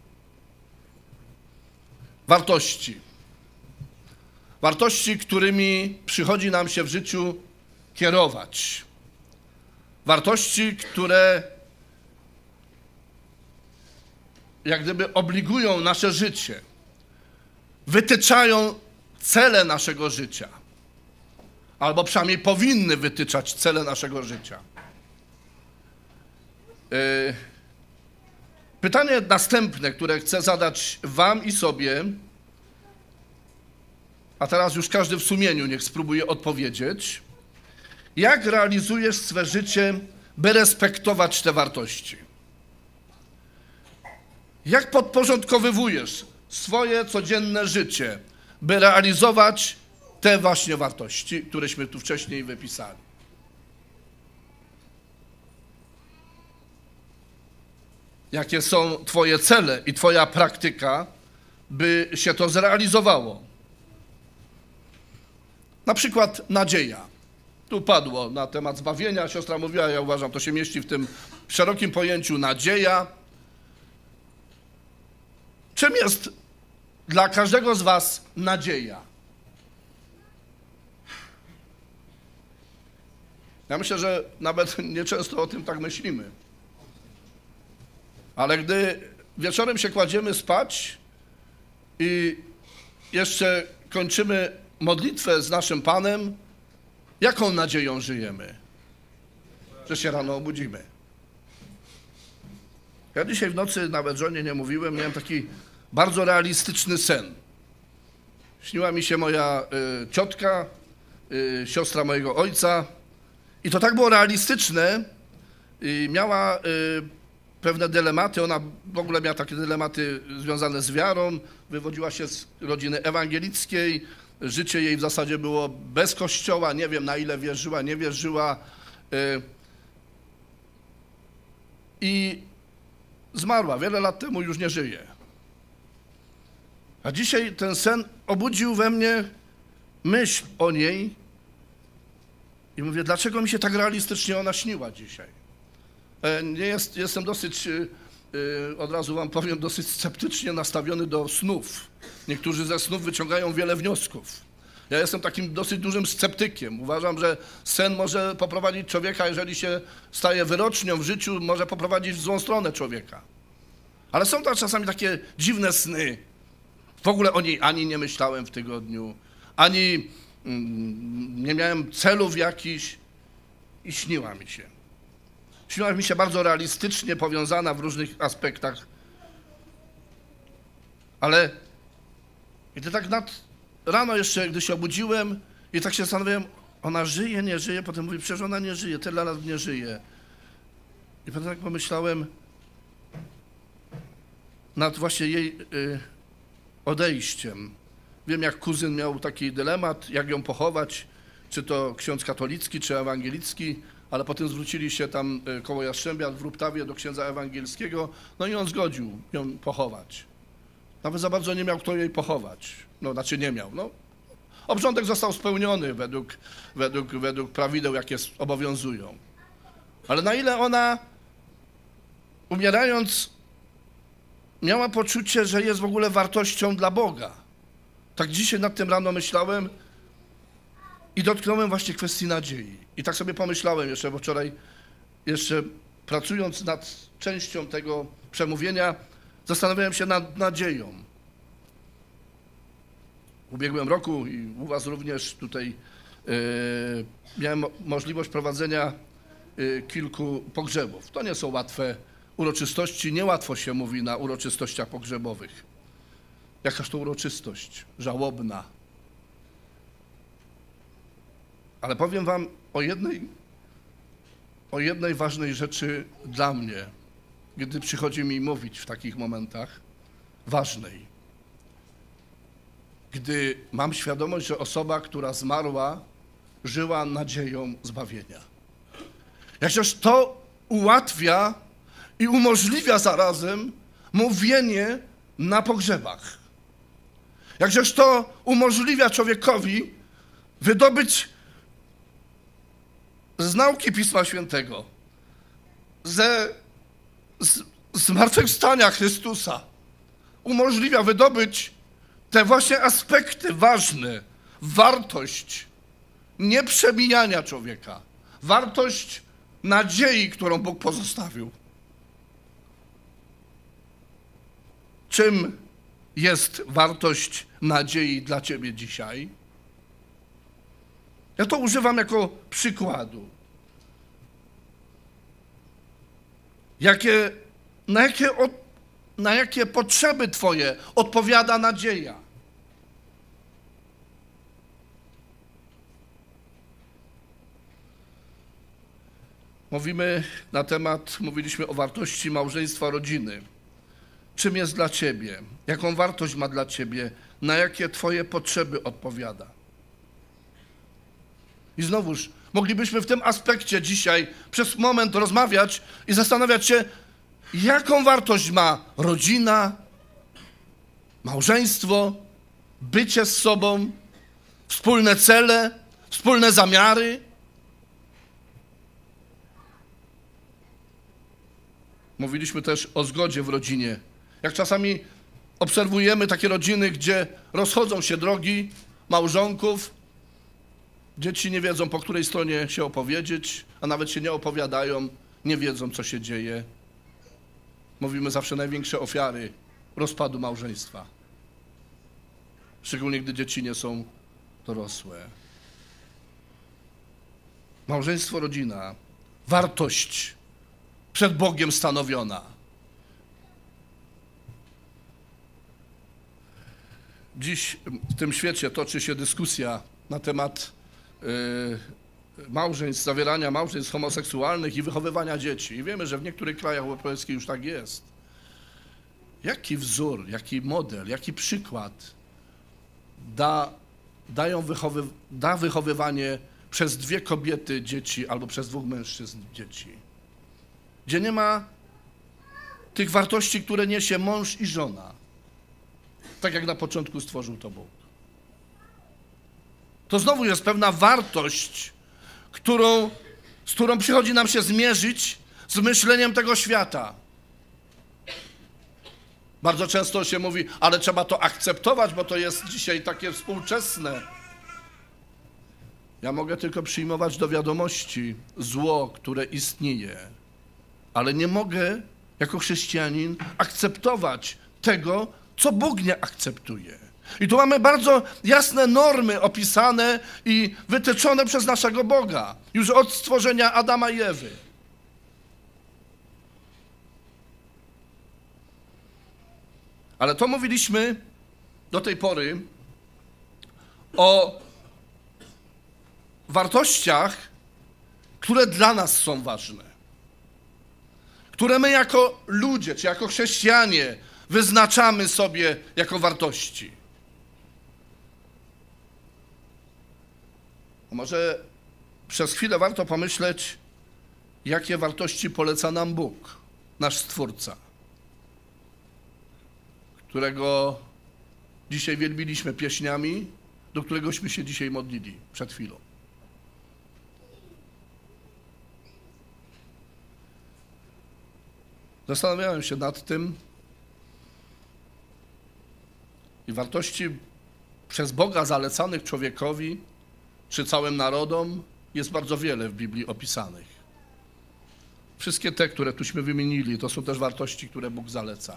Wartości. Wartości, którymi przychodzi nam się w życiu kierować. Wartości, które jak gdyby obligują nasze życie, wytyczają cele naszego życia, albo przynajmniej powinny wytyczać cele naszego życia. Pytanie następne, które chcę zadać wam i sobie, a teraz już każdy w sumieniu niech spróbuje odpowiedzieć, jak realizujesz swe życie, by respektować te wartości? Jak podporządkowywujesz swoje codzienne życie, by realizować te właśnie wartości, któreśmy tu wcześniej wypisali? Jakie są twoje cele i twoja praktyka, by się to zrealizowało? Na przykład nadzieja. Tu padło na temat zbawienia, siostra mówiła, ja uważam, to się mieści w tym szerokim pojęciu nadzieja. Czym jest dla każdego z was nadzieja? Ja myślę, że nawet nieczęsto o tym tak myślimy. Ale gdy wieczorem się kładziemy spać i jeszcze kończymy modlitwę z naszym Panem, jaką nadzieją żyjemy? Że się rano obudzimy. Ja dzisiaj w nocy nawet żonie nie mówiłem, miałem taki bardzo realistyczny sen. Śniła mi się moja ciotka, siostra mojego ojca i to tak było realistyczne, miała pewne dylematy, ona w ogóle miała takie dylematy związane z wiarą, wywodziła się z rodziny ewangelickiej, życie jej w zasadzie było bez kościoła, nie wiem na ile wierzyła, nie wierzyła i zmarła, wiele lat temu już nie żyje. A dzisiaj ten sen obudził we mnie myśl o niej i mówię, dlaczego mi się tak realistycznie ona śniła dzisiaj? Jestem dosyć, od razu wam powiem, dosyć sceptycznie nastawiony do snów. Niektórzy ze snów wyciągają wiele wniosków. Ja jestem takim dosyć dużym sceptykiem. Uważam, że sen może poprowadzić człowieka, jeżeli się staje wyrocznią w życiu, może poprowadzić w złą stronę człowieka. Ale są to czasami takie dziwne sny. W ogóle o niej ani nie myślałem w tygodniu, ani nie miałem celów jakichś i śniła mi się. Śniła mi się bardzo realistycznie, powiązana w różnych aspektach. Ale gdy tak rano jeszcze, gdy się obudziłem i tak się zastanawiałem, ona żyje, nie żyje, potem mówię, przecież ona nie żyje, tyle lat nie żyje. I potem tak pomyślałem nad właśnie jej odejściem. Wiem, jak kuzyn miał taki dylemat, jak ją pochować, czy to ksiądz katolicki, czy ewangelicki, ale potem zwrócili się tam koło Jastrzębia w Ruptawie do księdza ewangelskiego, no i on zgodził ją pochować. Nawet za bardzo nie miał kto jej pochować. No, znaczy nie miał. No. Obrządek został spełniony według prawideł, jakie obowiązują. Ale na ile ona, umierając, miała poczucie, że jest w ogóle wartością dla Boga. Tak dzisiaj nad tym rano myślałem i dotknąłem właśnie kwestii nadziei. I tak sobie pomyślałem jeszcze, bo wczoraj jeszcze pracując nad częścią tego przemówienia, zastanawiałem się nad nadzieją. W ubiegłym roku i u was również tutaj miałem możliwość prowadzenia kilku pogrzebów. To nie są łatwe uroczystości, niełatwo się mówi na uroczystościach pogrzebowych. Jakaż to uroczystość, żałobna. Ale powiem wam o jednej ważnej rzeczy dla mnie, gdy przychodzi mi mówić w takich momentach, ważnej. Gdy mam świadomość, że osoba, która zmarła, żyła nadzieją zbawienia. Jakżeż to ułatwia i umożliwia zarazem mówienie na pogrzebach. Jakżeż to umożliwia człowiekowi wydobyć z nauki Pisma Świętego, ze zmartwychwstania Chrystusa, umożliwia wydobyć te właśnie aspekty ważne, wartość nieprzemijania człowieka, wartość nadziei, którą Bóg pozostawił. Czym jest wartość nadziei dla ciebie dzisiaj? Ja to używam jako przykładu. Na jakie potrzeby twoje odpowiada nadzieja? Mówiliśmy o wartości małżeństwa, rodziny. Czym jest dla ciebie? Jaką wartość ma dla ciebie? Na jakie twoje potrzeby odpowiada? I znowuż moglibyśmy w tym aspekcie dzisiaj przez moment rozmawiać i zastanawiać się, jaką wartość ma rodzina, małżeństwo, bycie z sobą, wspólne cele, wspólne zamiary. Mówiliśmy też o zgodzie w rodzinie. Jak czasami obserwujemy takie rodziny, gdzie rozchodzą się drogi małżonków, dzieci nie wiedzą, po której stronie się opowiedzieć, a nawet się nie opowiadają, nie wiedzą, co się dzieje. Mówimy zawsze największe ofiary rozpadu małżeństwa. Szczególnie, gdy dzieci nie są dorosłe. Małżeństwo, rodzina, wartość przed Bogiem stanowiona. Dziś w tym świecie toczy się dyskusja na temat małżeństw, zawierania małżeństw homoseksualnych i wychowywania dzieci. I wiemy, że w niektórych krajach europejskich już tak jest. Jaki wzór, jaki model, jaki przykład da wychowywanie przez dwie kobiety dzieci albo przez dwóch mężczyzn dzieci? Gdzie nie ma tych wartości, które niesie mąż i żona. Tak jak na początku stworzył to Bóg. To znowu jest pewna wartość, z którą przychodzi nam się zmierzyć z myśleniem tego świata. Bardzo często się mówi, ale trzeba to akceptować, bo to jest dzisiaj takie współczesne. Ja mogę tylko przyjmować do wiadomości zło, które istnieje, ale nie mogę jako chrześcijanin akceptować tego, co Bóg nie akceptuje. I tu mamy bardzo jasne normy opisane i wytyczone przez naszego Boga, już od stworzenia Adama i Ewy. Ale to mówiliśmy do tej pory o wartościach, które dla nas są ważne, które my jako ludzie, czy jako chrześcijanie wyznaczamy sobie jako wartości. A może przez chwilę warto pomyśleć, jakie wartości poleca nam Bóg, nasz Stwórca, którego dzisiaj wielbiliśmy pieśniami, do któregośmy się dzisiaj modlili przed chwilą. Zastanawiałem się nad tym i wartości przez Boga zalecanych człowiekowi czy całym narodom jest bardzo wiele w Biblii opisanych. Wszystkie te, które tuśmy wymienili, to są też wartości, które Bóg zaleca.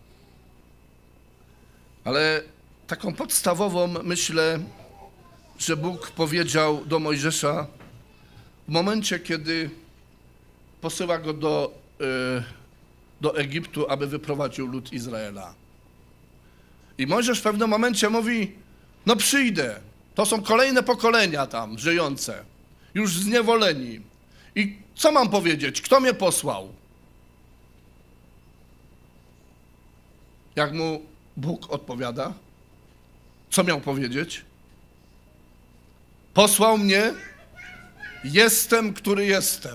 Ale taką podstawową myślę, że Bóg powiedział do Mojżesza w momencie, kiedy posyła go do Egiptu, aby wyprowadził lud Izraela. I Mojżesz w pewnym momencie mówi, no przyjdę, to są kolejne pokolenia tam żyjące, już zniewoleni. I co mam powiedzieć? Kto mnie posłał? Jak mu Bóg odpowiada? Co miał powiedzieć? Posłał mnie, jestem, który jestem.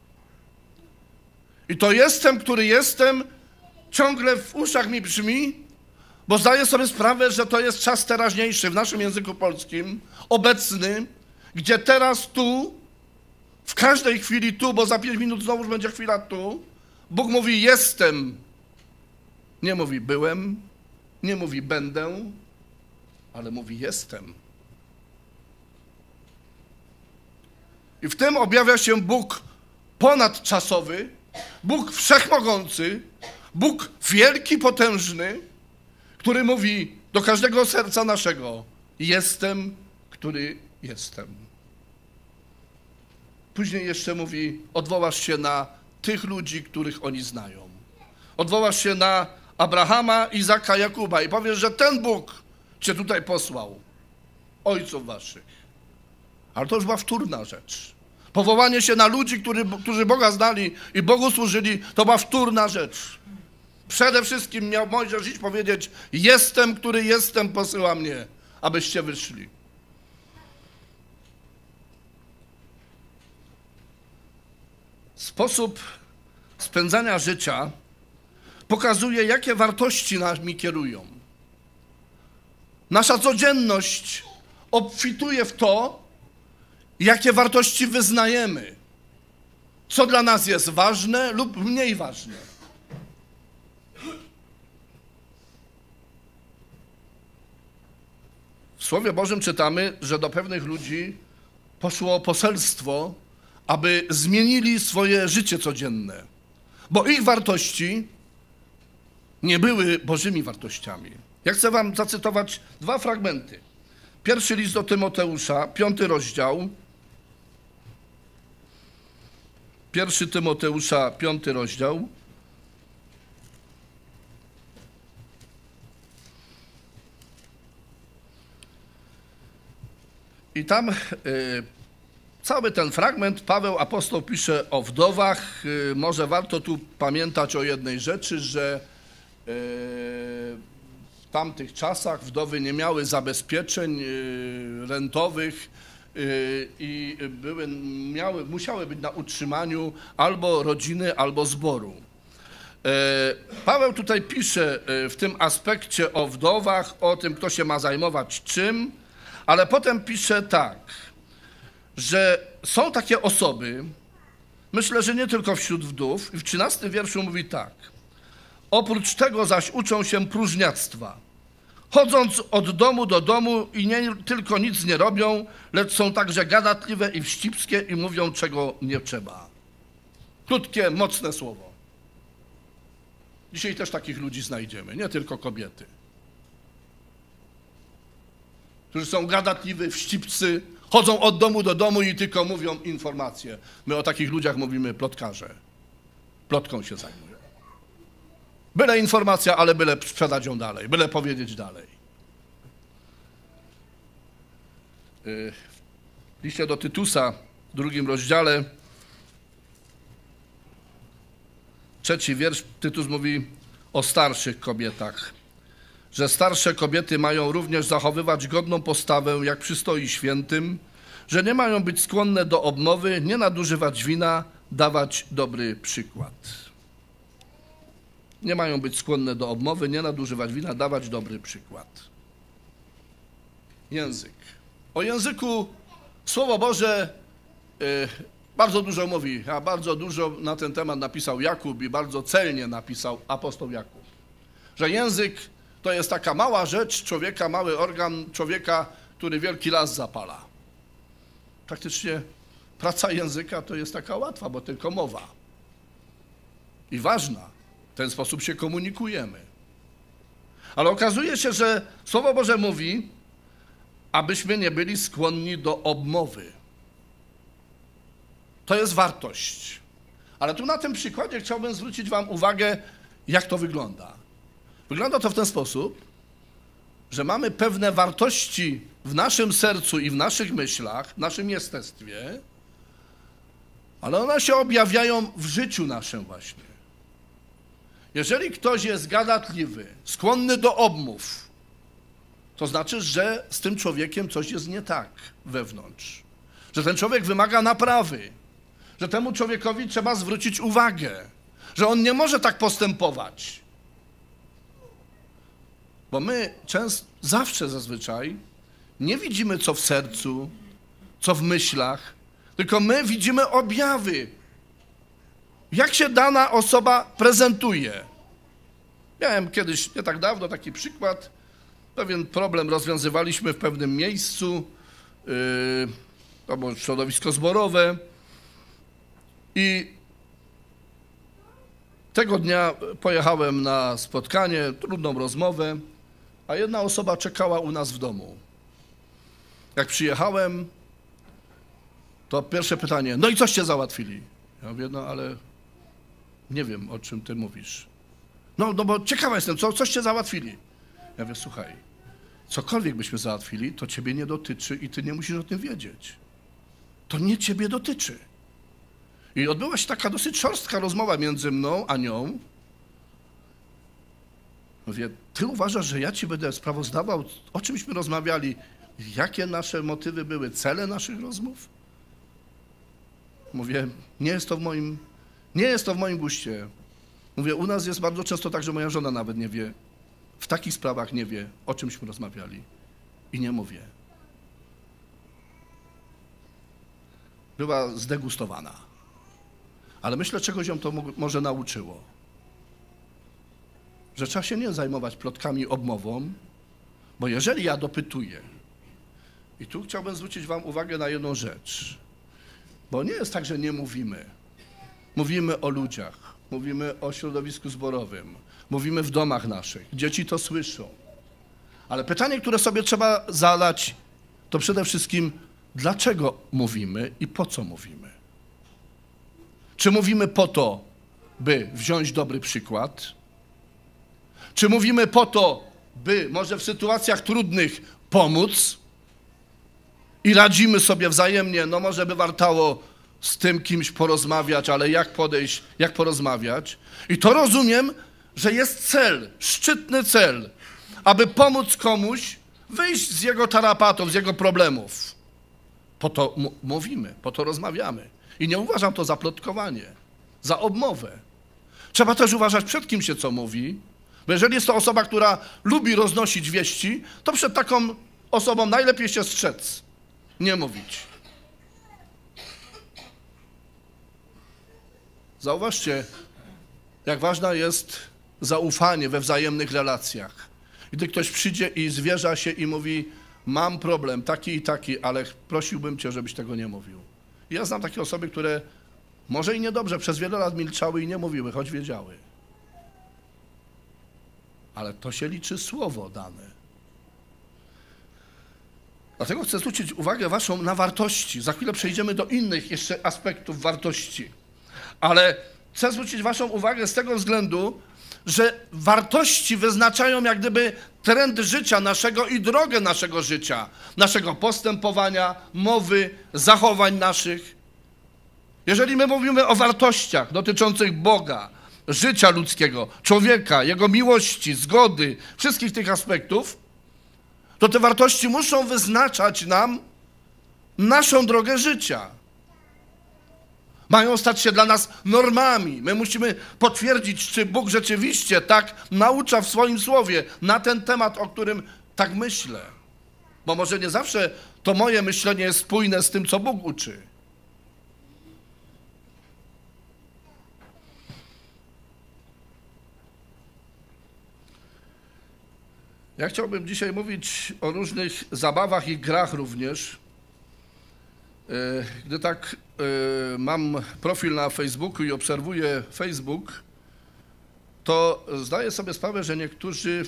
I to jestem, który jestem, ciągle w uszach mi brzmi, bo zdaję sobie sprawę, że to jest czas teraźniejszy w naszym języku polskim, obecny, gdzie teraz tu, w każdej chwili tu, bo za 5 minut znowu będzie chwila tu, Bóg mówi jestem. Nie mówi byłem, nie mówi będę, ale mówi jestem. I w tym objawia się Bóg ponadczasowy, Bóg wszechmogący, Bóg wielki, potężny, który mówi do każdego serca naszego, jestem, który jestem. Później jeszcze mówi, odwołasz się na tych ludzi, których oni znają. Odwołasz się na Abrahama, Izaka, Jakuba i powiesz, że ten Bóg cię tutaj posłał, ojców waszych. Ale to już była wtórna rzecz. Powołanie się na ludzi, którzy Boga znali i Bogu służyli, to była wtórna rzecz. Przede wszystkim miał Mojżesz iść powiedzieć, jestem, który jestem, posyła mnie, abyście wyszli. Sposób spędzania życia pokazuje, jakie wartości nami kierują. Nasza codzienność obfituje w to, jakie wartości wyznajemy, co dla nas jest ważne lub mniej ważne. W Słowie Bożym czytamy, że do pewnych ludzi poszło poselstwo, aby zmienili swoje życie codzienne, bo ich wartości nie były Bożymi wartościami. Ja chcę wam zacytować 2 fragmenty. Pierwszy list do Tymoteusza, 5 rozdział. 1 Tymoteusza, 5 rozdział. I tam cały ten fragment Paweł apostoł pisze o wdowach. Może warto tu pamiętać o jednej rzeczy, że w tamtych czasach wdowy nie miały zabezpieczeń rentowych i musiały być na utrzymaniu albo rodziny, albo zboru. Paweł tutaj pisze w tym aspekcie o wdowach, o tym, kto się ma zajmować czym, ale potem pisze tak, że są takie osoby, myślę, że nie tylko wśród wdów, i w 13 wierszu mówi tak. Oprócz tego zaś uczą się próżniactwa, chodząc od domu do domu i nie tylko nic nie robią, lecz są także gadatliwe i wścibskie i mówią, czego nie trzeba. Krótkie, mocne słowo. Dzisiaj też takich ludzi znajdziemy, nie tylko kobiety. Którzy są gadatliwi, wścibscy, chodzą od domu do domu i tylko mówią informacje. My o takich ludziach mówimy plotkarze. Plotką się zajmują. Byle informacja, ale byle sprzedać ją dalej, byle powiedzieć dalej. W liście do Tytusa, w 2 rozdziale, 3 wiersz, Tytus mówi o starszych kobietach, że starsze kobiety mają również zachowywać godną postawę, jak przystoi świętym, że nie mają być skłonne do obmowy, nie nadużywać wina, dawać dobry przykład. Nie mają być skłonne do obmowy, nie nadużywać wina, dawać dobry przykład. Język. O języku Słowo Boże bardzo dużo mówi, a bardzo dużo na ten temat napisał Jakub i bardzo celnie napisał apostoł Jakub. Że język to jest taka mała rzecz człowieka, mały organ człowieka, który wielki las zapala. Praktycznie praca języka to jest taka łatwa, bo tylko mowa. I ważna. W ten sposób się komunikujemy. Ale okazuje się, że Słowo Boże mówi, abyśmy nie byli skłonni do obmowy. To jest wartość. Ale tu na tym przykładzie chciałbym zwrócić wam uwagę, jak to wygląda. Wygląda to w ten sposób, że mamy pewne wartości w naszym sercu i w naszych myślach, w naszym jestestwie, ale one się objawiają w życiu naszym właśnie. Jeżeli ktoś jest gadatliwy, skłonny do obmów, to znaczy, że z tym człowiekiem coś jest nie tak wewnątrz. Że ten człowiek wymaga naprawy. Że temu człowiekowi trzeba zwrócić uwagę. Że on nie może tak postępować. Bo my zawsze zazwyczaj nie widzimy, co w sercu, co w myślach, tylko my widzimy objawy. Jak się dana osoba prezentuje. Miałem kiedyś, nie tak dawno, taki przykład. Pewien problem rozwiązywaliśmy w pewnym miejscu. To było środowisko zborowe. I tego dnia pojechałem na spotkanie, trudną rozmowę, a jedna osoba czekała u nas w domu. Jak przyjechałem, to pierwsze pytanie, no i coście załatwili? Ja mówię, no ale nie wiem, o czym ty mówisz. No bo ciekawa jestem, coście załatwili? Ja mówię, słuchaj, cokolwiek byśmy załatwili, to ciebie nie dotyczy i ty nie musisz o tym wiedzieć. To nie ciebie dotyczy. I odbyła się taka dosyć szorstka rozmowa między mną a nią. Mówię, ty uważasz, że ja ci będę sprawozdawał, o czymśmy rozmawiali, jakie nasze motywy były, cele naszych rozmów? Mówię, nie jest to w moim guście. Mówię, u nas jest bardzo często tak, że moja żona nawet nie wie, w takich sprawach nie wie, o czymśmy rozmawiali. I nie mówię. Była zdegustowana. Ale myślę, czegoś ją to może nauczyło. Że trzeba się nie zajmować plotkami, obmową, bo jeżeli ja dopytuję, i tu chciałbym zwrócić wam uwagę na jedną rzecz, bo nie jest tak, że nie mówimy. Mówimy o ludziach, mówimy o środowisku zborowym, mówimy w domach naszych, dzieci to słyszą. Ale pytanie, które sobie trzeba zadać, to przede wszystkim, dlaczego mówimy i po co mówimy? Czy mówimy po to, by wziąć dobry przykład? Czy mówimy po to, by może w sytuacjach trudnych pomóc? I radzimy sobie wzajemnie, no może by wartało z tym kimś porozmawiać, ale jak podejść, jak porozmawiać? I to rozumiem, że jest cel, szczytny cel, aby pomóc komuś wyjść z jego tarapatów, z jego problemów. Po to mówimy, po to rozmawiamy. I nie uważam to za plotkowanie, za obmowę. Trzeba też uważać, przed kim się co mówi, bo jeżeli jest to osoba, która lubi roznosić wieści, to przed taką osobą najlepiej się strzec, nie mówić. Zauważcie, jak ważne jest zaufanie we wzajemnych relacjach. Gdy ktoś przyjdzie i zwierza się i mówi, mam problem taki i taki, ale prosiłbym cię, żebyś tego nie mówił. Ja znam takie osoby, które może i niedobrze przez wiele lat milczały i nie mówiły, choć wiedziały. Ale to się liczy słowo dane. Dlatego chcę zwrócić uwagę waszą na wartości. Za chwilę przejdziemy do innych jeszcze aspektów wartości. Ale chcę zwrócić waszą uwagę z tego względu, że wartości wyznaczają jak gdyby trend życia naszego i drogę naszego życia, naszego postępowania, mowy, zachowań naszych. Jeżeli my mówimy o wartościach dotyczących Boga, życia ludzkiego, człowieka, jego miłości, zgody, wszystkich tych aspektów, to te wartości muszą wyznaczać nam naszą drogę życia. Mają stać się dla nas normami. My musimy potwierdzić, czy Bóg rzeczywiście tak naucza w swoim słowie na ten temat, o którym tak myślę. Bo może nie zawsze to moje myślenie jest spójne z tym, co Bóg uczy. Ja chciałbym dzisiaj mówić o różnych zabawach i grach również. Gdy tak mam profil na Facebooku i obserwuję Facebook, to zdaję sobie sprawę, że niektórzy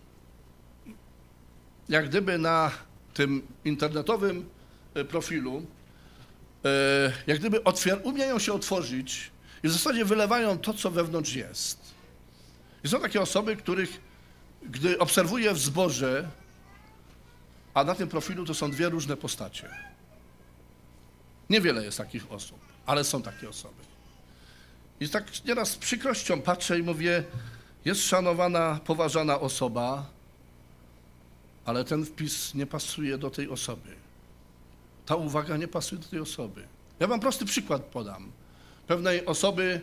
jak gdyby na tym internetowym profilu jak gdyby umieją się otworzyć i w zasadzie wylewają to, co wewnątrz jest. I są takie osoby, których gdy obserwuję w zborze, a na tym profilu to są dwie różne postacie. Niewiele jest takich osób, ale są takie osoby. I tak nieraz z przykrością patrzę i mówię, jest szanowana, poważana osoba, ale ten wpis nie pasuje do tej osoby. Ta uwaga nie pasuje do tej osoby. Ja wam prosty przykład podam. Pewnej osoby,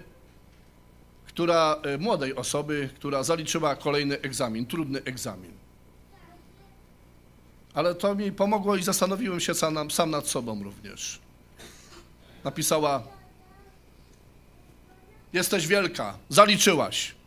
młodej osoby, która zaliczyła kolejny egzamin, trudny egzamin. Ale to mi pomogło i zastanowiłem się sam nad sobą również. Napisała, jesteś wielka, zaliczyłaś.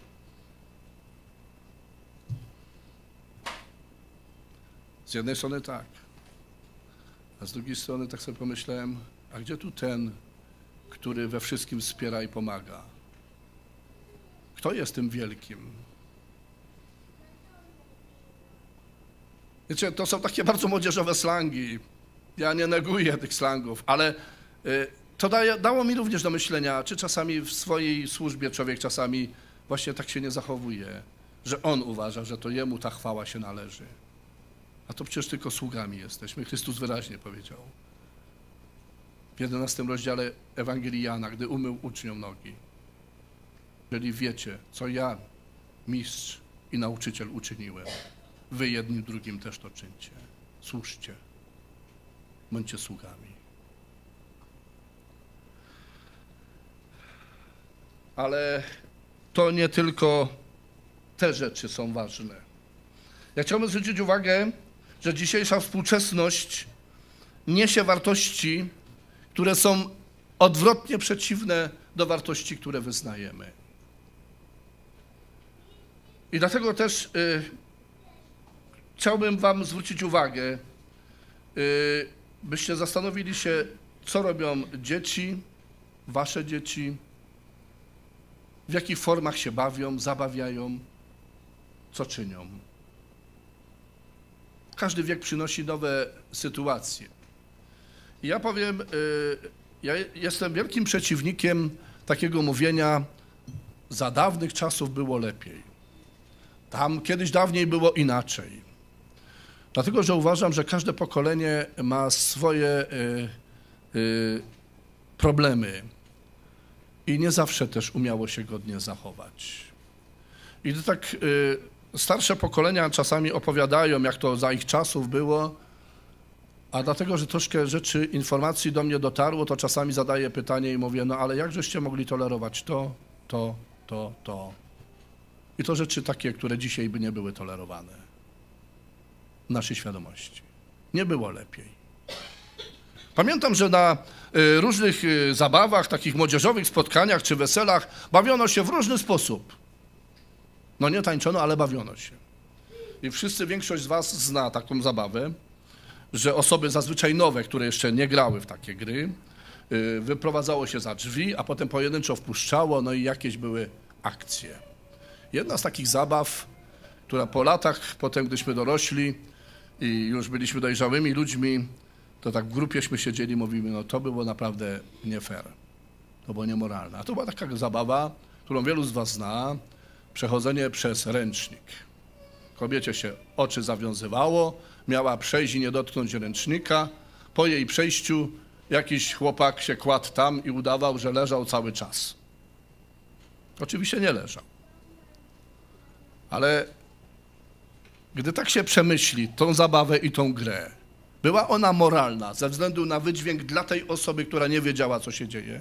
Z jednej strony tak, a z drugiej strony tak sobie pomyślałem, a gdzie tu ten, który we wszystkim wspiera i pomaga? Kto jest tym wielkim? Wiecie, to są takie bardzo młodzieżowe slangi. Ja nie neguję tych slangów, ale to dało mi również do myślenia, czy czasami w swojej służbie człowiek czasami właśnie tak się nie zachowuje, że on uważa, że to jemu ta chwała się należy. A to przecież tylko sługami jesteśmy. Chrystus wyraźnie powiedział. W 11 rozdziale Ewangelii Jana, gdy umył uczniom nogi. Jeżeli wiecie, co ja, mistrz i nauczyciel uczyniłem, wy jednym drugim też to czyńcie. Służcie. Bądźcie sługami. Ale to nie tylko te rzeczy są ważne. Ja chciałbym zwrócić uwagę, że dzisiejsza współczesność niesie wartości, które są odwrotnie przeciwne do wartości, które wyznajemy. I dlatego też chciałbym wam zwrócić uwagę, byście zastanowili się, co robią dzieci, wasze dzieci, w jakich formach się bawią, zabawiają, co czynią. Każdy wiek przynosi nowe sytuacje. I ja powiem, ja jestem wielkim przeciwnikiem takiego mówienia, za dawnych czasów było lepiej. Tam kiedyś dawniej było inaczej. Dlatego, że uważam, że każde pokolenie ma swoje problemy i nie zawsze też umiało się godnie zachować. I to tak starsze pokolenia czasami opowiadają, jak to za ich czasów było, a dlatego, że troszkę rzeczy, informacji do mnie dotarło, to czasami zadaję pytanie i mówię, no ale jak żeście mogli tolerować to. I to rzeczy takie, które dzisiaj by nie były tolerowane w naszej świadomości. Nie było lepiej. Pamiętam, że na różnych zabawach, takich młodzieżowych spotkaniach czy weselach bawiono się w różny sposób. No nie tańczono, ale bawiono się. i większość z was zna taką zabawę, że osoby zazwyczaj nowe, które jeszcze nie grały w takie gry, wyprowadzało się za drzwi, a potem pojedynczo wpuszczało, no i jakieś były akcje. Jedna z takich zabaw, która po latach, potem gdyśmy dorośli i już byliśmy dojrzałymi ludźmi, to tak w grupieśmy siedzieli i mówimy, no to było naprawdę nie fair, to było niemoralne. A to była taka zabawa, którą wielu z was zna, przechodzenie przez ręcznik. Kobiecie się oczy zawiązywało, miała przejść i nie dotknąć ręcznika. Po jej przejściu jakiś chłopak się kładł tam i udawał, że leżał cały czas. Oczywiście nie leżał. Ale gdy tak się przemyśli tą zabawę i tą grę, była ona moralna ze względu na wydźwięk dla tej osoby, która nie wiedziała, co się dzieje?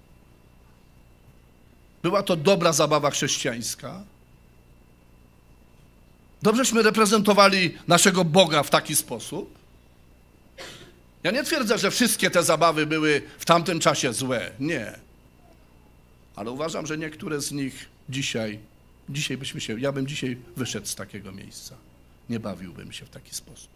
Była to dobra zabawa chrześcijańska? Dobrześmy reprezentowali naszego Boga w taki sposób? Ja nie twierdzę, że wszystkie te zabawy były w tamtym czasie złe. Nie. Ale uważam, że niektóre z nich ja bym dzisiaj wyszedł z takiego miejsca. Nie bawiłbym się w taki sposób.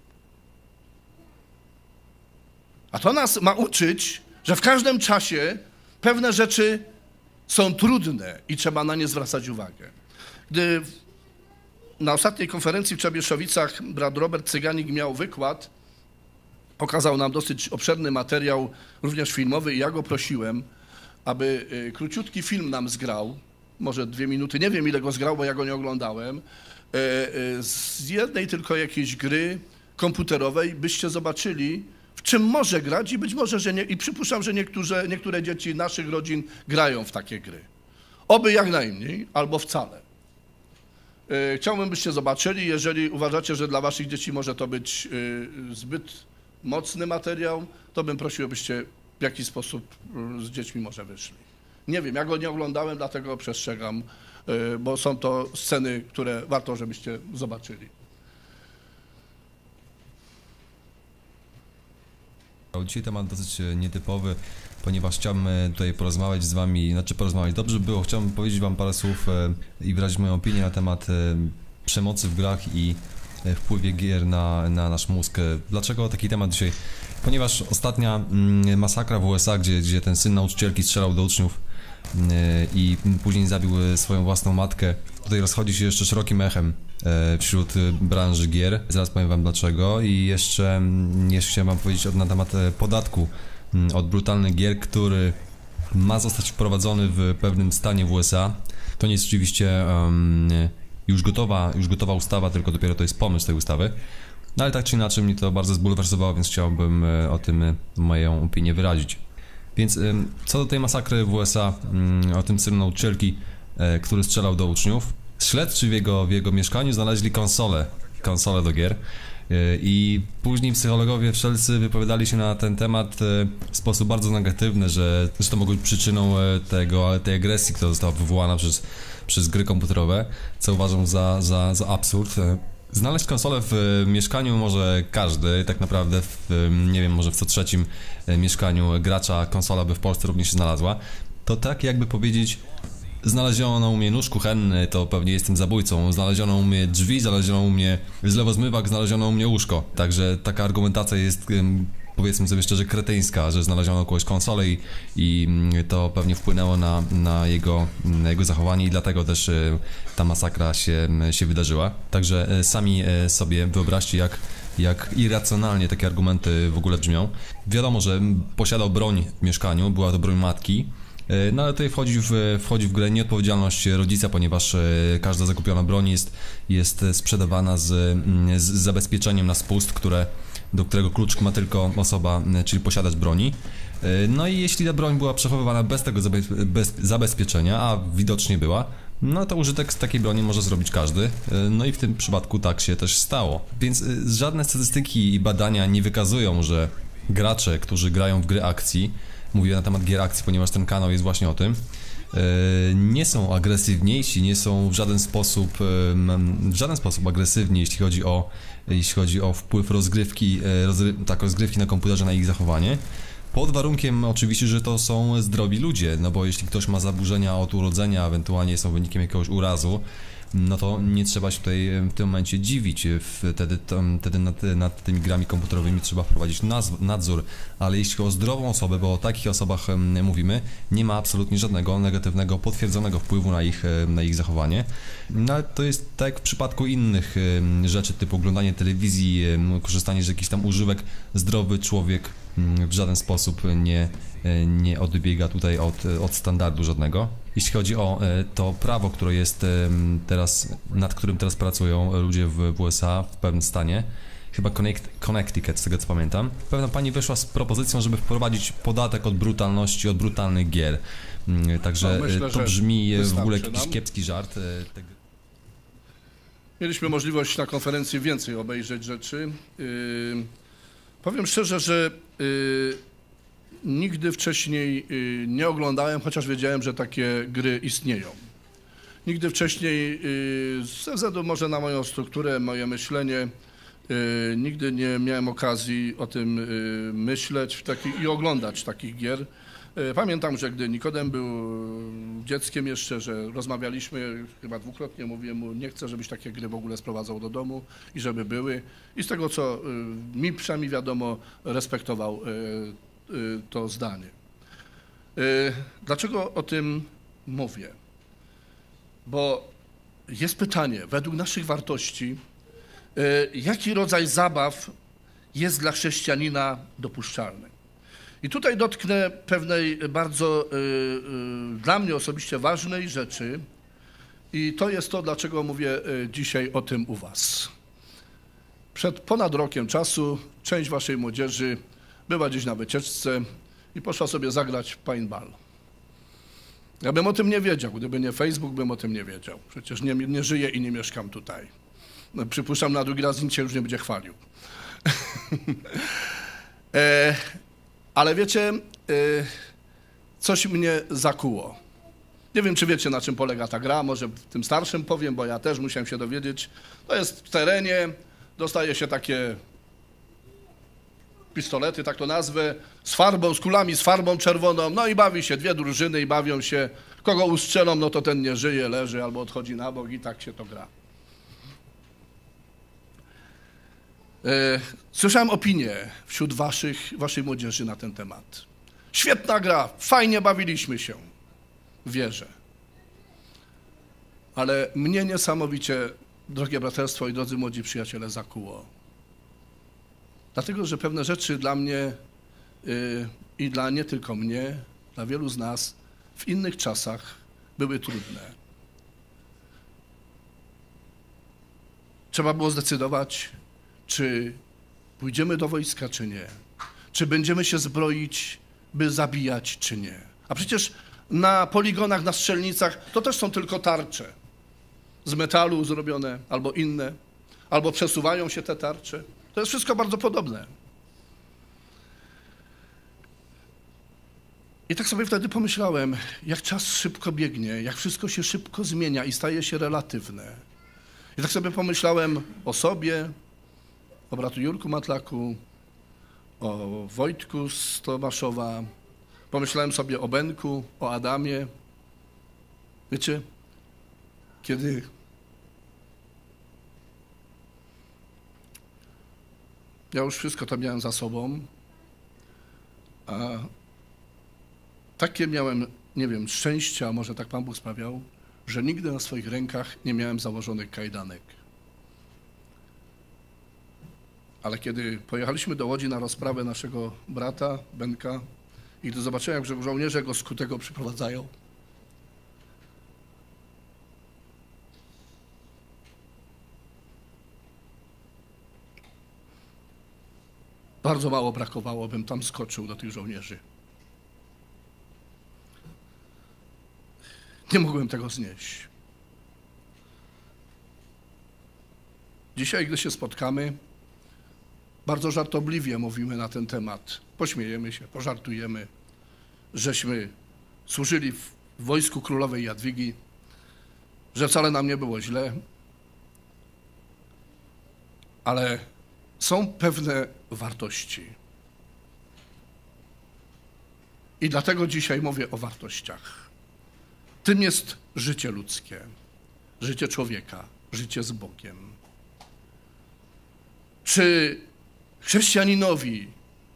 A to nas ma uczyć, że w każdym czasie pewne rzeczy są trudne i trzeba na nie zwracać uwagę. Gdy na ostatniej konferencji w Czebieszowicach brat Robert Cyganik miał wykład, pokazał nam dosyć obszerny materiał, również filmowy, i ja go prosiłem, aby króciutki film nam zgrał, może 2 minuty, nie wiem ile go zgrał, bo ja go nie oglądałem, z jednej tylko jakiejś gry komputerowej, byście zobaczyli, w czym może grać i być może, że nie, i przypuszczam, że niektóre dzieci naszych rodzin grają w takie gry. Oby jak najmniej, albo wcale. Chciałbym, byście zobaczyli, jeżeli uważacie, że dla waszych dzieci może to być zbyt mocny materiał, to bym prosił, abyście w jakiś sposób z dziećmi może wyszli. Nie wiem, ja go nie oglądałem, dlatego przestrzegam, bo są to sceny, które warto, żebyście zobaczyli. Dzisiaj temat dosyć nietypowy, ponieważ chciałbym tutaj porozmawiać z wami, dobrze by było, chciałbym powiedzieć wam parę słów i wyrazić moją opinię na temat przemocy w grach i wpływie gier na nasz mózg. Dlaczego taki temat dzisiaj? Ponieważ ostatnia masakra w USA, gdzie ten syn nauczycielki strzelał do uczniów i później zabił swoją własną matkę, tutaj rozchodzi się jeszcze szerokim echem wśród branży gier. Zaraz powiem wam dlaczego. I jeszcze chciałem wam powiedzieć na temat podatku od brutalnych gier, który ma zostać wprowadzony w pewnym stanie w USA. To nie jest oczywiście już gotowa ustawa, tylko dopiero to jest pomysł tej ustawy. No ale tak czy inaczej mnie to bardzo zbulwersowało, więc chciałbym o tym moją opinię wyrazić. Więc co do tej masakry w USA, o tym synu nauczycielki, który strzelał do uczniów, śledczy w jego mieszkaniu znaleźli konsolę do gier i później psychologowie wszelcy wypowiadali się na ten temat w sposób bardzo negatywny, że to mogło być przyczyną tej agresji, która została wywołana przez gry komputerowe, co uważam za absurd. Znaleźć konsolę w mieszkaniu może każdy, tak naprawdę nie wiem, może w co trzecim mieszkaniu gracza konsola by w Polsce również się znalazła. To tak jakby powiedzieć, znaleziono u mnie nóż kuchenny, to pewnie jestem zabójcą, znaleziono u mnie drzwi, znaleziono u mnie zlewozmywak, znaleziono u mnie łóżko. Także taka argumentacja jest, powiedzmy sobie szczerze, kretyńska, że znaleziono kogoś konsolę i to pewnie wpłynęło na jego zachowanie i dlatego też ta masakra się wydarzyła. Także sami sobie wyobraźcie, jak irracjonalnie takie argumenty w ogóle brzmią. Wiadomo, że posiadał broń w mieszkaniu, była to broń matki, no ale tutaj wchodzi w grę nieodpowiedzialność rodzica, ponieważ każda zakupiona broń jest sprzedawana z zabezpieczeniem na spust, do którego kluczyk ma tylko osoba, czyli posiadacz broni. No i jeśli ta broń była przechowywana bez tego zabezpieczenia, a widocznie była, no to użytek z takiej broni może zrobić każdy. No i w tym przypadku tak się też stało. Więc żadne statystyki i badania nie wykazują, że gracze, którzy grają w gry akcji, mówię na temat gier akcji, ponieważ ten kanał jest właśnie o tym, nie są agresywniejsi, nie są w żaden sposób agresywni, jeśli chodzi o wpływ rozgrywki na komputerze na ich zachowanie. Pod warunkiem oczywiście, że to są zdrowi ludzie, no bo jeśli ktoś ma zaburzenia od urodzenia, ewentualnie są wynikiem jakiegoś urazu, no to nie trzeba się tutaj w tym momencie dziwić. Wtedy nad tymi grami komputerowymi trzeba wprowadzić nadzór, ale jeśli o zdrową osobę, bo o takich osobach mówimy, nie ma absolutnie żadnego negatywnego, potwierdzonego wpływu na ich zachowanie. No ale to jest tak jak w przypadku innych rzeczy, typu oglądanie telewizji, korzystanie z jakichś tam używek. Zdrowy człowiek w żaden sposób nie odbiega tutaj od standardu żadnego. Jeśli chodzi o to prawo, które jest teraz, nad którym teraz pracują ludzie w USA, w pewnym stanie, chyba Connecticut, z tego co pamiętam, pewna pani wyszła z propozycją, żeby wprowadzić podatek od brutalności, od brutalnych gier. Także myślę, to brzmi w ogóle jakiś kiepski żart. Mieliśmy możliwość na konferencji więcej obejrzeć rzeczy. Powiem szczerze, że nigdy wcześniej nie oglądałem, chociaż wiedziałem, że takie gry istnieją. Nigdy wcześniej, ze względu może na moją strukturę, moje myślenie, nigdy nie miałem okazji o tym myśleć i oglądać takich gier. Pamiętam, że gdy Nikodem był dzieckiem jeszcze, że rozmawialiśmy, chyba dwukrotnie mówiłem mu, nie chcę, żebyś takie gry w ogóle sprowadzał do domu i żeby były. I z tego, co mi przynajmniej wiadomo, respektował to zdanie. Dlaczego o tym mówię? Bo jest pytanie, według naszych wartości, jaki rodzaj zabaw jest dla chrześcijanina dopuszczalny? I tutaj dotknę pewnej bardzo dla mnie osobiście ważnej rzeczy i to jest to, dlaczego mówię dzisiaj o tym u was. Przed ponad rokiem czasu część waszej młodzieży była gdzieś na wycieczce i poszła sobie zagrać w paintball. Ja bym o tym nie wiedział, gdyby nie Facebook, bym o tym nie wiedział. Przecież nie żyję i nie mieszkam tutaj. No, przypuszczam, na drugi raz nikt się już nie będzie chwalił. Ale wiecie, coś mnie zakuło. Nie wiem, czy wiecie, na czym polega ta gra, może tym starszym powiem, bo ja też musiałem się dowiedzieć. To jest w terenie, dostaje się takie pistolety, tak to nazwę, z farbą, z kulami, z farbą czerwoną, no i bawi się dwie drużyny i bawią się. Kogo ustrzelą, no to ten nie żyje, leży albo odchodzi na bok i tak się to gra. Słyszałem opinię wśród waszej młodzieży na ten temat. Świetna gra, fajnie bawiliśmy się. Wierzę. Ale mnie niesamowicie, drogie braterstwo i drodzy młodzi przyjaciele, zakuło. Dlatego, że pewne rzeczy dla mnie i dla nie tylko mnie, dla wielu z nas w innych czasach były trudne. Trzeba było zdecydować, czy pójdziemy do wojska, czy nie. Czy będziemy się zbroić, by zabijać, czy nie. A przecież na poligonach, na strzelnicach to też są tylko tarcze. Z metalu zrobione, albo inne. Albo przesuwają się te tarcze. To jest wszystko bardzo podobne. I tak sobie wtedy pomyślałem, jak czas szybko biegnie, jak wszystko się szybko zmienia i staje się relatywne. I tak sobie pomyślałem o sobie, o bratu Jurku Matlaku, o Wojtku z Tomaszowa, pomyślałem sobie o Benku, o Adamie. Wiecie, kiedy ja już wszystko to miałem za sobą, a takie miałem, nie wiem, szczęścia, może tak Pan Bóg sprawiał, że nigdy na swoich rękach nie miałem założonych kajdanek. Ale kiedy pojechaliśmy do Łodzi na rozprawę naszego brata, Benka, i gdy zobaczyłem, jak żołnierze go skutego przyprowadzają, bardzo mało brakowało, bym tam skoczył do tych żołnierzy. Nie mogłem tego znieść. Dzisiaj, gdy się spotkamy, bardzo żartobliwie mówimy na ten temat. Pośmiejemy się, pożartujemy, żeśmy służyli w wojsku królowej Jadwigi, że wcale nam nie było źle, ale są pewne wartości. I dlatego dzisiaj mówię o wartościach. Tym jest życie ludzkie. życie człowieka, życie z Bogiem. Czy chrześcijaninowi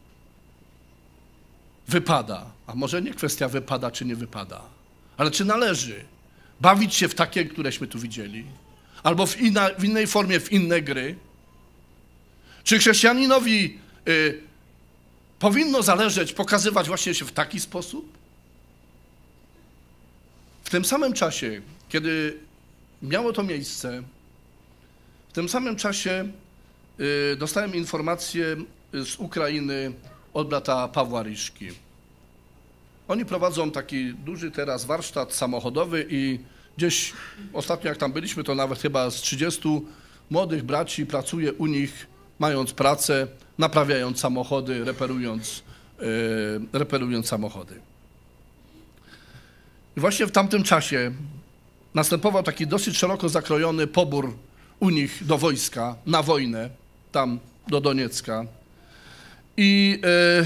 wypada, a może nie kwestia wypada czy nie wypada, ale czy należy bawić się w takie, któreśmy tu widzieli, albo w innej formie, w inne gry? Czy chrześcijaninowi powinno zależeć, pokazywać właśnie się w taki sposób? W tym samym czasie, kiedy miało to miejsce, w tym samym czasie dostałem informację z Ukrainy od brata Pawła Ryszki. Oni prowadzą taki duży teraz warsztat samochodowy i gdzieś ostatnio jak tam byliśmy, to nawet chyba z 30 młodych braci pracuje u nich, mając pracę, naprawiając samochody, reperując samochody. I właśnie w tamtym czasie następował taki dosyć szeroko zakrojony pobór u nich do wojska, na wojnę, tam do Doniecka. I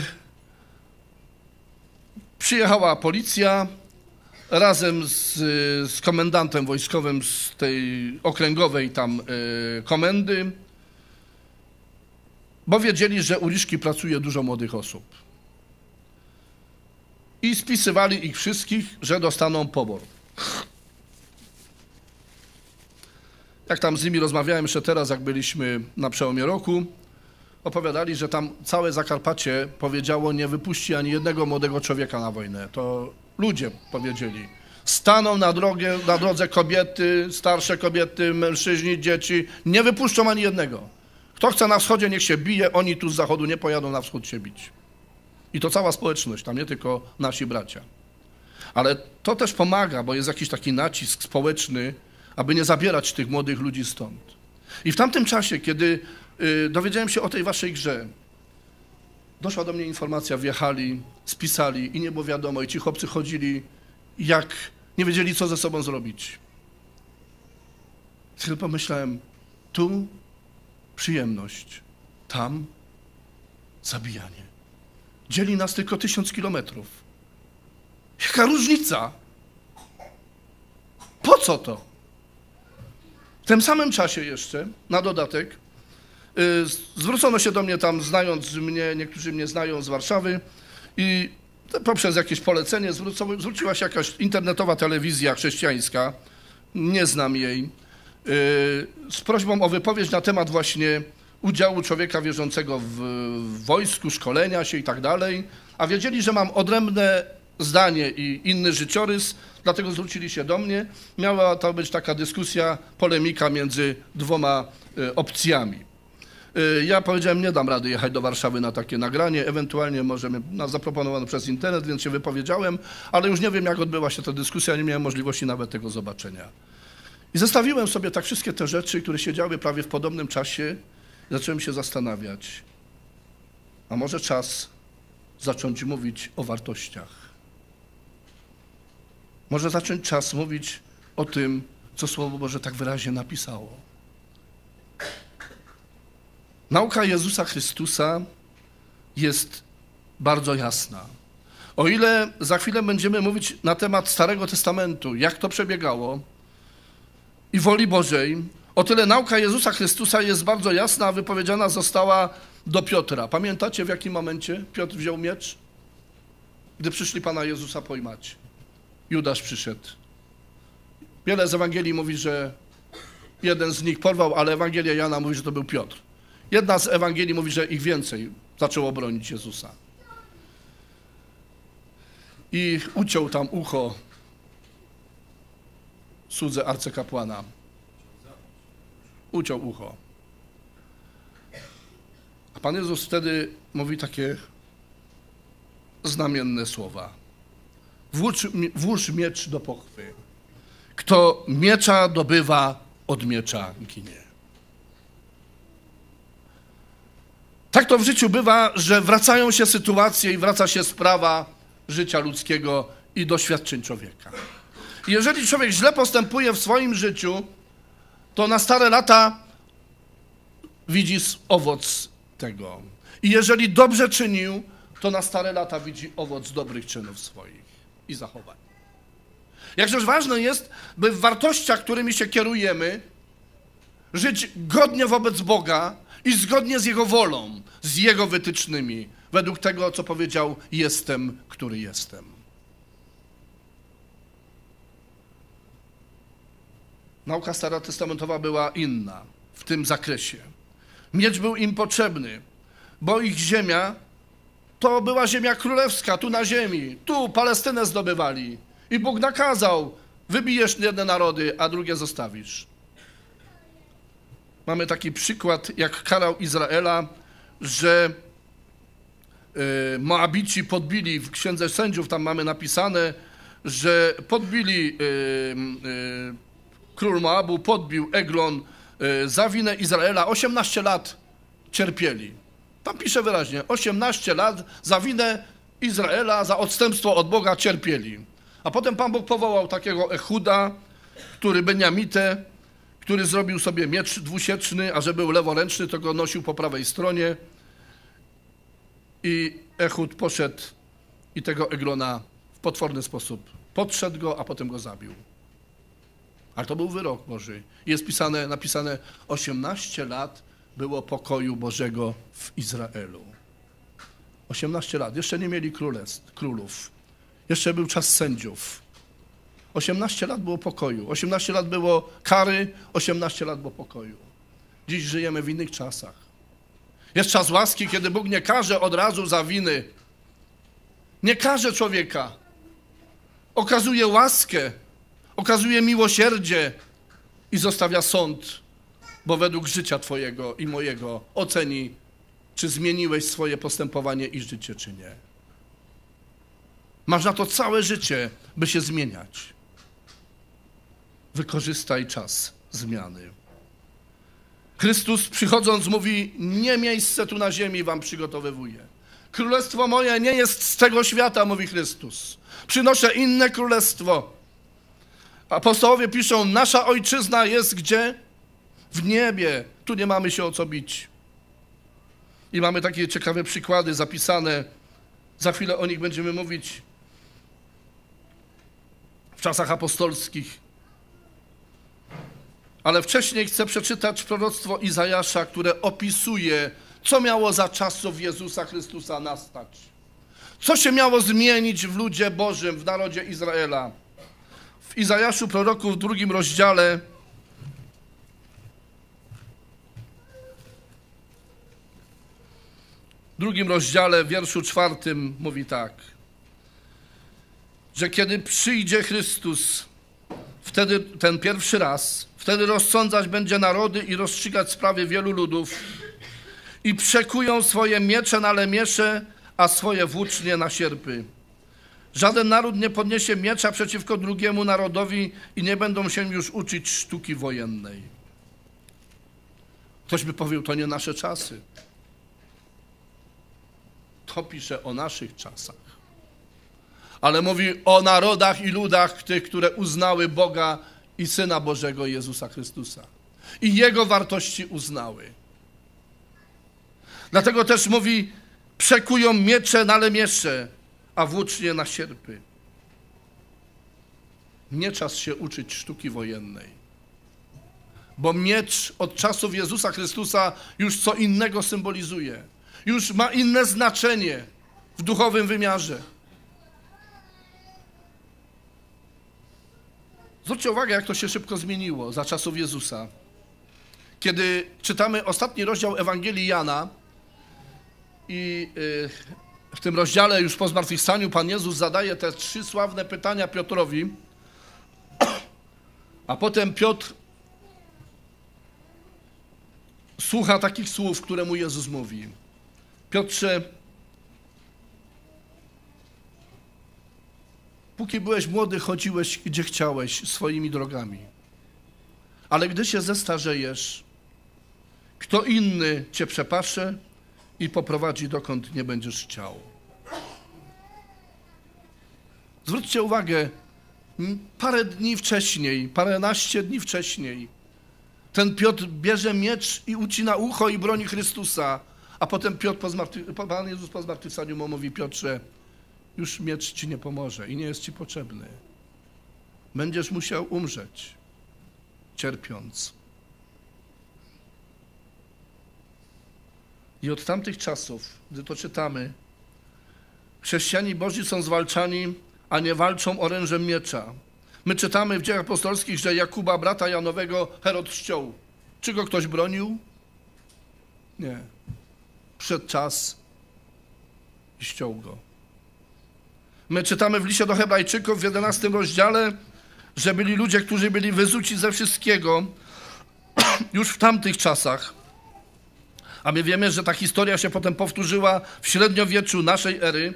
przyjechała policja razem z komendantem wojskowym z tej okręgowej tam komendy, bo wiedzieli, że u Ryszki pracuje dużo młodych osób. I spisywali ich wszystkich, że dostaną pobór. Jak tam z nimi rozmawiałem jeszcze teraz, jak byliśmy na przełomie roku, opowiadali, że tam całe Zakarpacie powiedziało, nie wypuści ani jednego młodego człowieka na wojnę. To ludzie powiedzieli. Staną na drodze kobiety, starsze kobiety, mężczyźni, dzieci. Nie wypuszczą ani jednego. Kto chce na wschodzie, niech się bije. Oni tu z zachodu nie pojadą na wschód się bić. I to cała społeczność, tam nie tylko nasi bracia. Ale to też pomaga, bo jest jakiś taki nacisk społeczny, aby nie zabierać tych młodych ludzi stąd. I w tamtym czasie, kiedy dowiedziałem się o tej waszej grze, doszła do mnie informacja, wjechali, spisali i nie było wiadomo. I ci chłopcy chodzili, jak nie wiedzieli, co ze sobą zrobić. Tylko pomyślałem, tu przyjemność, tam zabijanie. Dzieli nas tylko 1000 kilometrów. Jaka różnica? Po co to? W tym samym czasie jeszcze, na dodatek, zwrócono się do mnie tam, znając mnie, niektórzy mnie znają z Warszawy i poprzez jakieś polecenie zwróciła się jakaś internetowa telewizja chrześcijańska, nie znam jej, z prośbą o wypowiedź na temat właśnie udziału człowieka wierzącego w wojsku, szkolenia się i tak dalej, a wiedzieli, że mam odrębne zdanie i inny życiorys, dlatego zwrócili się do mnie. Miała to być taka dyskusja, polemika między dwoma opcjami. Ja powiedziałem, nie dam rady jechać do Warszawy na takie nagranie, ewentualnie możemy, zaproponowano przez internet, więc się wypowiedziałem, ale już nie wiem, jak odbyła się ta dyskusja, nie miałem możliwości nawet tego zobaczenia. I zestawiłem sobie tak wszystkie te rzeczy, które się działy prawie w podobnym czasie i zacząłem się zastanawiać, a może czas zacząć mówić o wartościach. Może zacząć czas mówić o tym, co Słowo Boże tak wyraźnie napisało. Nauka Jezusa Chrystusa jest bardzo jasna. O ile za chwilę będziemy mówić na temat Starego Testamentu, jak to przebiegało i woli Bożej, o tyle nauka Jezusa Chrystusa jest bardzo jasna, a wypowiedziana została do Piotra. Pamiętacie, w jakim momencie Piotr wziął miecz? Gdy przyszli Pana Jezusa pojmać. Judasz przyszedł. Wiele z Ewangelii mówi, że jeden z nich porwał, ale Ewangelia Jana mówi, że to był Piotr. Jedna z Ewangelii mówi, że ich więcej zaczęło bronić Jezusa. I uciął tam ucho słudze arcykapłana. Uciął ucho. A Pan Jezus wtedy mówi takie znamienne słowa. Włóż miecz do pochwy. Kto miecza dobywa, od miecza ginie. Tak to w życiu bywa, że wracają się sytuacje i wraca się sprawa życia ludzkiego i doświadczeń człowieka. I jeżeli człowiek źle postępuje w swoim życiu, to na stare lata widzi owoc tego. I jeżeli dobrze czynił, to na stare lata widzi owoc dobrych czynów swoich i zachowań. Jakżeż ważne jest, by w wartościach, którymi się kierujemy, żyć godnie wobec Boga i zgodnie z Jego wolą, z Jego wytycznymi, według tego, co powiedział: jestem, który jestem. Nauka starotestamentowa była inna w tym zakresie. Miecz był im potrzebny, bo ich ziemia to była ziemia królewska, tu na ziemi, tu Palestynę zdobywali. I Bóg nakazał: wybijesz jedne narody, a drugie zostawisz. Mamy taki przykład, jak karał Izraela, że Moabici podbili, w Księdze Sędziów tam mamy napisane, że podbili, król Moabu podbił Eglon za winę Izraela, 18 lat cierpieli. Tam pisze wyraźnie, 18 lat za winę Izraela, za odstępstwo od Boga cierpieli. A potem Pan Bóg powołał takiego Echuda, który Beniamitę, który zrobił sobie miecz dwusieczny, a że był leworęczny, to go nosił po prawej stronie. I Echud poszedł i tego Eglona w potworny sposób podszedł go, a potem go zabił. Ale to był wyrok Boży. Jest napisane 18 lat było pokoju Bożego w Izraelu. 18 lat. Jeszcze nie mieli królów. Jeszcze był czas sędziów. 18 lat było pokoju. 18 lat było kary. 18 lat było pokoju. Dziś żyjemy w innych czasach. Jest czas łaski, kiedy Bóg nie karze od razu za winy. Nie karze człowieka. Okazuje łaskę. Okazuje miłosierdzie i zostawia sąd, bo według życia twojego i mojego oceni, czy zmieniłeś swoje postępowanie i życie, czy nie. Masz na to całe życie, by się zmieniać. Wykorzystaj czas zmiany. Chrystus przychodząc mówi: nie miejsce tu na ziemi wam przygotowywuję. Królestwo moje nie jest z tego świata, mówi Chrystus. Przynoszę inne królestwo. Apostołowie piszą: nasza ojczyzna jest gdzie? W niebie. Tu nie mamy się o co bić. I mamy takie ciekawe przykłady zapisane. Za chwilę o nich będziemy mówić. W czasach apostolskich. Ale wcześniej chcę przeczytać proroctwo Izajasza, które opisuje, co miało za czasów Jezusa Chrystusa nastać. Co się miało zmienić w ludzie Bożym, w narodzie Izraela. W Izajaszu proroku w 2 rozdziale w wierszu 4 mówi tak, że kiedy przyjdzie Chrystus, wtedy ten pierwszy raz, wtedy rozsądzać będzie narody i rozstrzygać sprawy wielu ludów i przekują swoje miecze na lemiesze, a swoje włócznie na sierpy. Żaden naród nie podniesie miecza przeciwko drugiemu narodowi i nie będą się już uczyć sztuki wojennej. Ktoś by powiedział: to nie nasze czasy. To pisze o naszych czasach. Ale mówi o narodach i ludach tych, które uznały Boga i Syna Bożego Jezusa Chrystusa. I Jego wartości uznały. Dlatego też mówi: przekują miecze na lemiesze, a włócznie na sierpy. Nie czas się uczyć sztuki wojennej. Bo miecz od czasów Jezusa Chrystusa już co innego symbolizuje. Już ma inne znaczenie w duchowym wymiarze. Zwróćcie uwagę, jak to się szybko zmieniło za czasów Jezusa. Kiedy czytamy ostatni rozdział Ewangelii Jana i w tym rozdziale już po zmartwychwstaniu Pan Jezus zadaje te 3 sławne pytania Piotrowi, a potem Piotr słucha takich słów, które mu Jezus mówi. Piotrze, póki byłeś młody, chodziłeś gdzie chciałeś swoimi drogami. Ale gdy się zestarzejesz, kto inny cię przepasze i poprowadzi dokąd nie będziesz chciał. Zwróćcie uwagę, parę dni wcześniej, paręnaście dni wcześniej, ten Piotr bierze miecz i ucina ucho i broni Chrystusa, a potem Pan Jezus po zmartwychwstaniu mu mówi: Piotrze, już miecz ci nie pomoże i nie jest ci potrzebny. będziesz musiał umrzeć, cierpiąc. I od tamtych czasów, gdy to czytamy, chrześcijanie Boży są zwalczani, a nie walczą orężem miecza. My czytamy w Dziejach Apostolskich, że Jakuba, brata Janowego, Herod ściął. Czy go ktoś bronił? Nie. Przyszedł czas i ściął go. My czytamy w liście do Hebrajczyków w 11 rozdziale, że byli ludzie, którzy byli wyzuci ze wszystkiego już w tamtych czasach. A my wiemy, że ta historia się potem powtórzyła w średniowieczu naszej ery.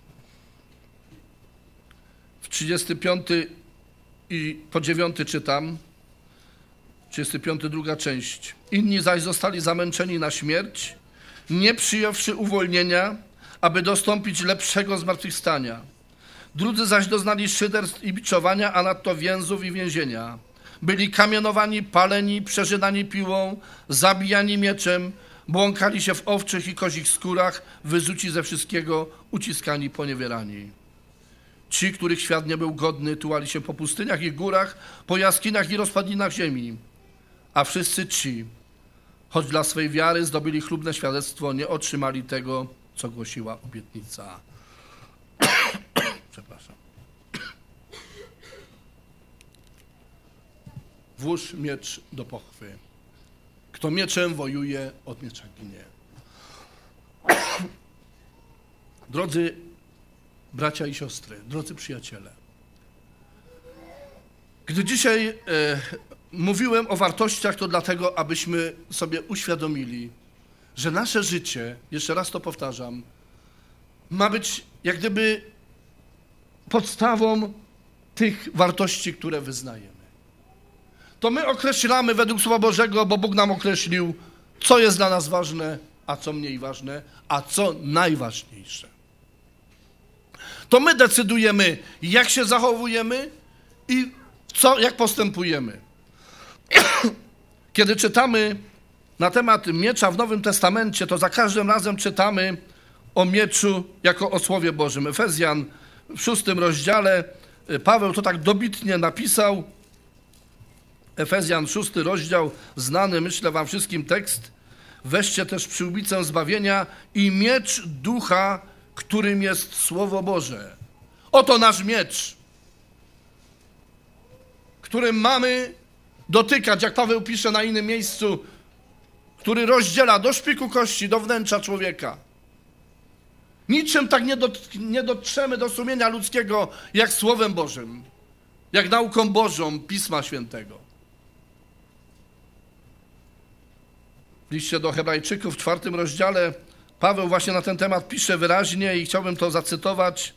W 35 i po 9 czytam, 35, druga część. Inni zaś zostali zamęczeni na śmierć, nie przyjąwszy uwolnienia, aby dostąpić lepszego zmartwychwstania. Drudzy zaś doznali szyderstw i biczowania, a nadto więzów i więzienia. Byli kamienowani, paleni, przerzynani piłą, zabijani mieczem, błąkali się w owczych i kozich skórach, wyzuci ze wszystkiego, uciskani, poniewierani. Ci, których świat nie był godny, tułali się po pustyniach i górach, po jaskiniach i rozpadlinach ziemi. A wszyscy ci, choć dla swej wiary zdobyli chlubne świadectwo, nie otrzymali tego, co głosiła obietnica. Przepraszam. Włóż miecz do pochwy. Kto mieczem wojuje, od miecza ginie. Drodzy bracia i siostry, drodzy przyjaciele, gdy dzisiaj mówiłem o wartościach, to dlatego, abyśmy sobie uświadomili, że nasze życie, jeszcze raz to powtarzam, ma być jak gdyby podstawą tych wartości, które wyznajemy. To my określamy według Słowa Bożego, bo Bóg nam określił, co jest dla nas ważne, a co mniej ważne, a co najważniejsze. To my decydujemy, jak się zachowujemy i jak postępujemy. Kiedy czytamy na temat miecza w Nowym Testamencie, to za każdym razem czytamy o mieczu jako o Słowie Bożym. Efezjan w 6 rozdziale, Paweł to tak dobitnie napisał. Efezjan 6 rozdział, znany, myślę, wam wszystkim tekst. Weźcie też przyłbicę zbawienia i miecz ducha, którym jest Słowo Boże. Oto nasz miecz, którym mamy dotykać, jak Paweł pisze na innym miejscu, który rozdziela do szpiku kości, do wnętrza człowieka. Niczym tak nie dotrzemy do sumienia ludzkiego, jak Słowem Bożym, jak nauką Bożą Pisma Świętego. W liście do Hebrajczyków w 4 rozdziale Paweł właśnie na ten temat pisze wyraźnie i chciałbym to zacytować.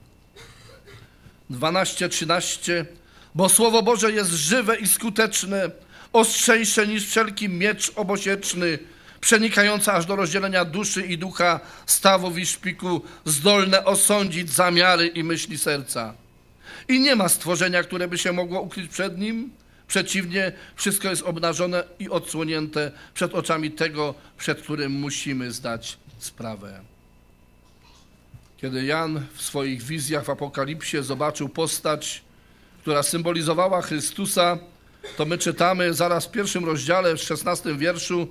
12-13. Bo Słowo Boże jest żywe i skuteczne, ostrzejsze niż wszelki miecz obosieczny, przenikające aż do rozdzielenia duszy i ducha, stawów i szpiku, zdolne osądzić zamiary i myśli serca. I nie ma stworzenia, które by się mogło ukryć przed nim. Przeciwnie, wszystko jest obnażone i odsłonięte przed oczami tego, przed którym musimy zdać sprawę. Kiedy Jan w swoich wizjach w Apokalipsie zobaczył postać, która symbolizowała Chrystusa, to my czytamy zaraz w 1 rozdziale, w 16 wierszu: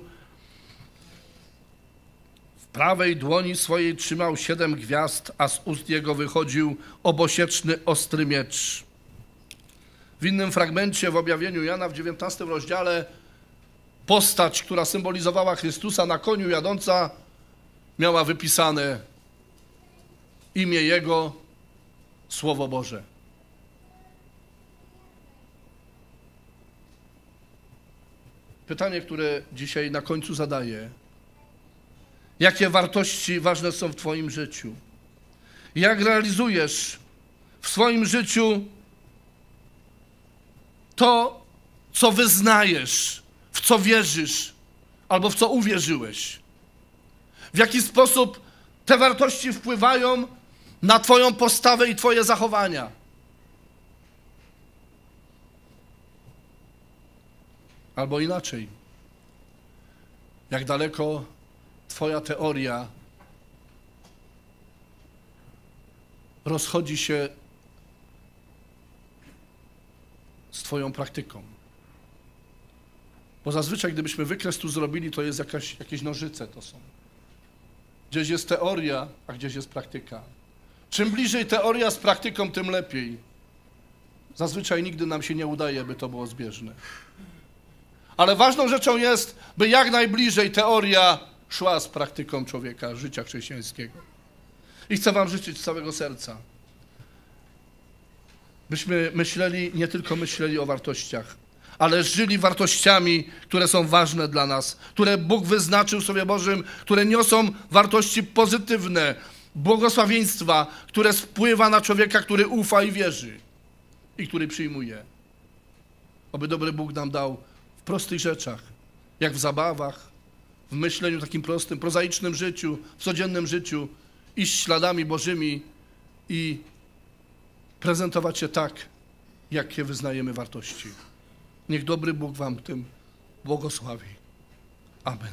w prawej dłoni swojej trzymał 7 gwiazd, a z ust jego wychodził obosieczny, ostry miecz. W innym fragmencie w objawieniu Jana w 19 rozdziale postać, która symbolizowała Chrystusa na koniu jadąca, miała wypisane imię Jego, Słowo Boże. Pytanie, które dzisiaj na końcu zadaję: jakie wartości ważne są w Twoim życiu? Jak realizujesz w swoim życiu to, co wyznajesz, w co wierzysz albo w co uwierzyłeś? W jaki sposób te wartości wpływają na Twoją postawę i Twoje zachowania? Albo inaczej, jak daleko Twoja teoria rozchodzi się z twoją praktyką. Bo zazwyczaj, gdybyśmy wykres tu zrobili, to jest jakieś nożyce to są. Gdzieś jest teoria, a gdzieś jest praktyka. Czym bliżej teoria z praktyką, tym lepiej. Zazwyczaj nigdy nam się nie udaje, by to było zbieżne. Ale ważną rzeczą jest, by jak najbliżej teoria szła z praktyką człowieka, życia chrześcijańskiego. I chcę wam życzyć z całego serca, byśmy nie tylko myśleli o wartościach, ale żyli wartościami, które są ważne dla nas, które Bóg wyznaczył w Słowie Bożym, które niosą wartości pozytywne, błogosławieństwa, które spływa na człowieka, który ufa i wierzy i który przyjmuje. Oby dobry Bóg nam dał w prostych rzeczach, jak w zabawach, w myśleniu takim prostym, prozaicznym życiu, w codziennym życiu, iść śladami Bożymi i prezentować się tak, jakie wyznajemy wartości. Niech dobry Bóg wam tym błogosławi. Amen.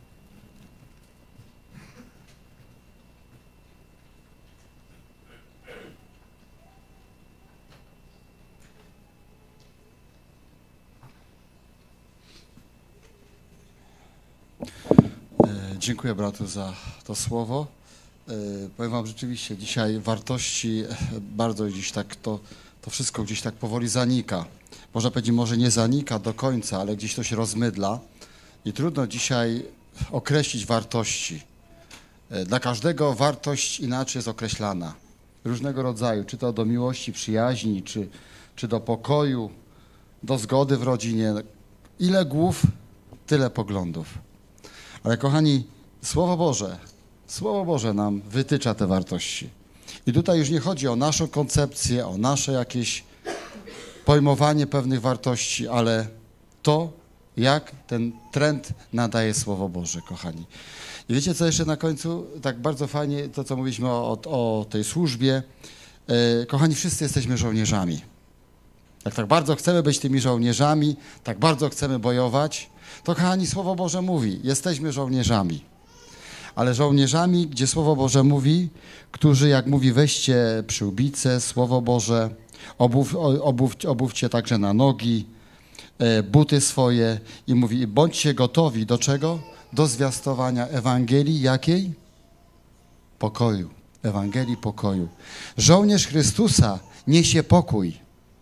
Dziękuję bratu za to słowo. Powiem wam rzeczywiście, dzisiaj wartości bardzo gdzieś tak to wszystko gdzieś tak powoli zanika. Można powiedzieć, może nie zanika do końca, ale gdzieś to się rozmydla i trudno dzisiaj określić wartości. Dla każdego wartość inaczej jest określana. Różnego rodzaju, czy to do miłości, przyjaźni, czy do pokoju, do zgody w rodzinie. Ile głów, tyle poglądów. Ale kochani, Słowo Boże nam wytycza te wartości. I tutaj już nie chodzi o naszą koncepcję, o nasze jakieś pojmowanie pewnych wartości, ale to, jak ten trend nadaje Słowo Boże, kochani. I wiecie, co jeszcze na końcu? Tak bardzo fajnie, to co mówiliśmy o tej służbie. Kochani, wszyscy jesteśmy żołnierzami. Jak tak bardzo chcemy być tymi żołnierzami, tak bardzo chcemy bojować, to kochani, Słowo Boże mówi, jesteśmy żołnierzami. Ale żołnierzami, gdzie Słowo Boże mówi, którzy, jak mówi, weźcie przyłbice, Słowo Boże, obówcie także na nogi, buty swoje i mówi, bądźcie gotowi do czego? Do zwiastowania Ewangelii jakiej? Pokoju. Ewangelii pokoju. Żołnierz Chrystusa niesie pokój.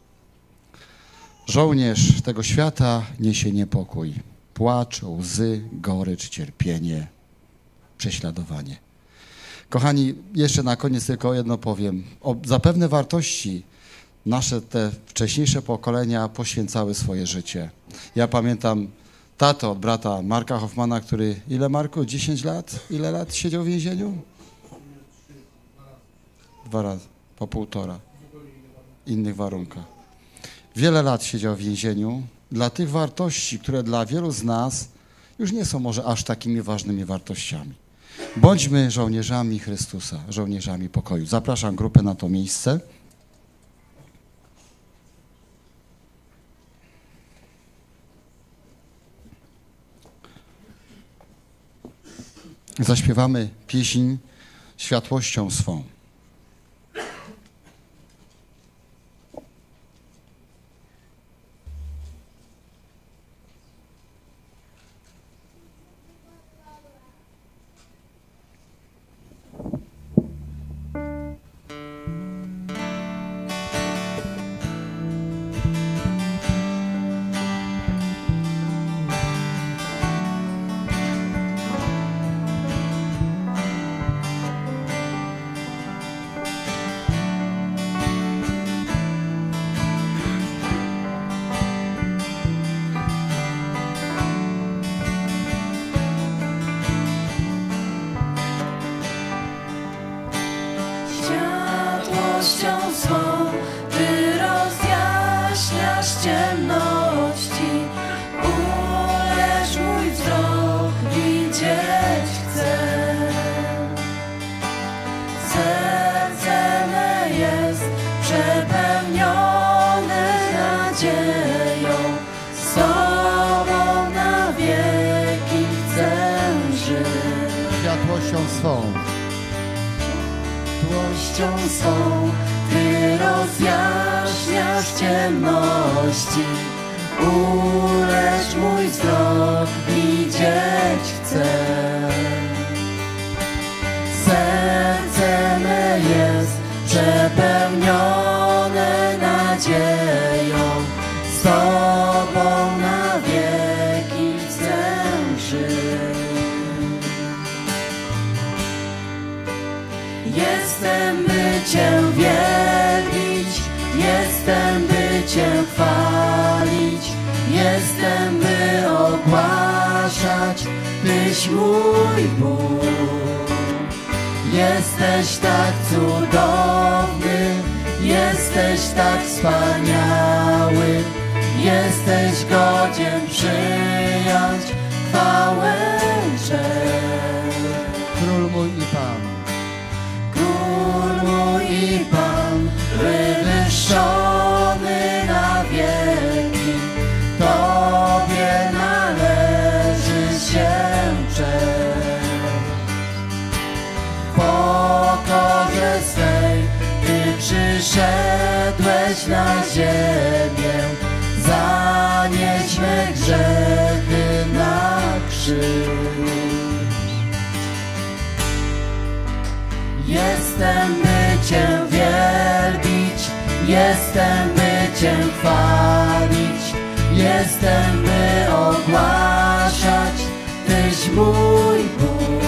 Żołnierz tego świata niesie niepokój. Płacz, łzy, gorycz, cierpienie, prześladowanie. Kochani, jeszcze na koniec tylko jedno powiem. Za pewne wartości nasze te wcześniejsze pokolenia poświęcały swoje życie. Ja pamiętam tatę od brata Marka Hoffmana, który, ile Marku? 10 lat? Ile lat siedział w więzieniu? 2 razy, po 1,5. Innych warunkach. Wiele lat siedział w więzieniu dla tych wartości, które dla wielu z nas już nie są może aż takimi ważnymi wartościami. Bądźmy żołnierzami Chrystusa, żołnierzami pokoju. Zapraszam grupę na to miejsce. Zaśpiewamy pieśń światłością swą. Światłością swą Ty rozjaśniasz ciemności, ulecz mój wzrok, widzieć chcę. Serce me jest przepełnione nadzieją, z Tobą na wieki chcę żyć. Jestem, by Cię wielbić, jestem, by Cię chwalić, jestem, by ogłaszać, Tyś mój Bóg. Jesteś tak cudowny, jesteś tak wspaniały, jesteś godzien przyjąć chwałę i cześć. Król mój i Pan, Król mój i Pan, wywyższony na wieki, Tobie należy się cześć. W pokorze swej Ty przyszedłeś na ziemię, zanieś me grzechy na krzyż. Jestem, by Cię wielbić, jestem, by Cię chwalić, jestem, by ogłaszać, Tyś mój Bóg.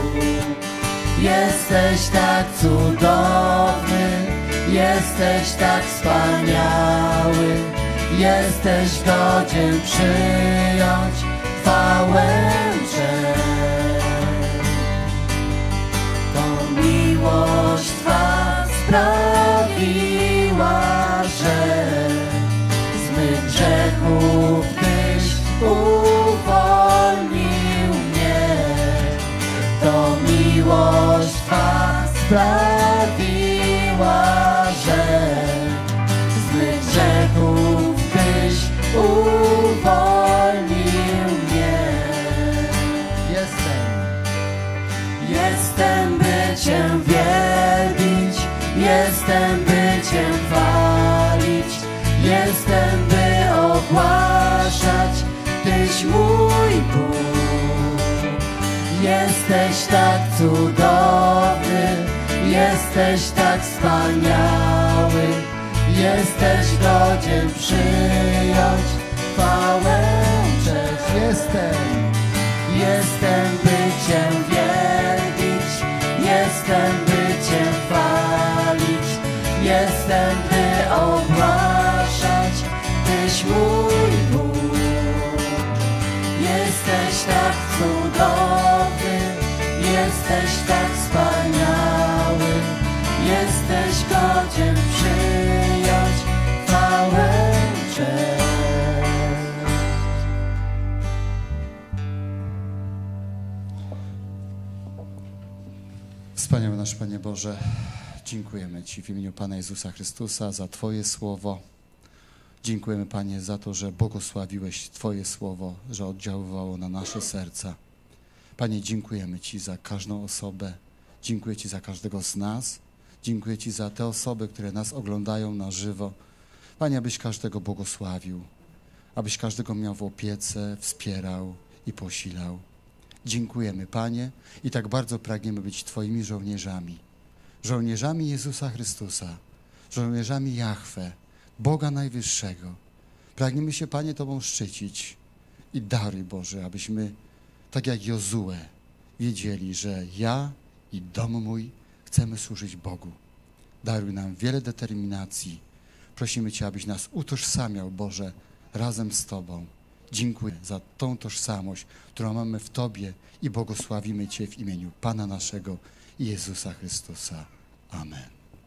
Jesteś tak cudowny, jesteś tak wspaniały, jesteś godzien przyjąć chwałę i cześć. To miłość Twa sprawiła, że z mych grzechów Tyś uwolnił mnie. To miłość Twa sprawiła, że z mych grzechów Tyś uwolnił mnie. Jestem, by Cię wielbić, jestem, by Cię chwalić, jestem, by ogłaszać, Tyś mój Bóg. Jesteś tak cudowny, jesteś tak wspaniały, jesteś godzien przyjąć chwałę i cześć. Jestem, by Cię wielbić, jestem, by Cię chwalić, jestem, by ogłaszać, Tyś mój Bóg. Jesteś tak cudowny, jesteś tak wspaniały, jesteś godzien przyjąć chwałę i cześć. Wspaniały nasz Panie Boże, dziękujemy Ci w imieniu Pana Jezusa Chrystusa za Twoje słowo. Dziękujemy, Panie, za to, że błogosławiłeś Twoje słowo, że oddziaływało na nasze serca. Panie, dziękujemy Ci za każdą osobę, dziękuję Ci za każdego z nas, dziękuję Ci za te osoby, które nas oglądają na żywo. Panie, abyś każdego błogosławił, abyś każdego miał w opiece, wspierał i posilał. Dziękujemy, Panie, i tak bardzo pragniemy być Twoimi żołnierzami. Żołnierzami Jezusa Chrystusa, żołnierzami Jahwe, Boga Najwyższego. Pragniemy się, Panie, Tobą szczycić i daruj, Boże, abyśmy, tak jak Jozue, wiedzieli, że ja i dom mój chcemy służyć Bogu. Daruj nam wiele determinacji. Prosimy Cię, abyś nas utożsamiał, Boże, razem z Tobą. Dziękuję za tą tożsamość, którą mamy w Tobie i błogosławimy Cię w imieniu Pana naszego i Jezusa Chrystusa. Amen.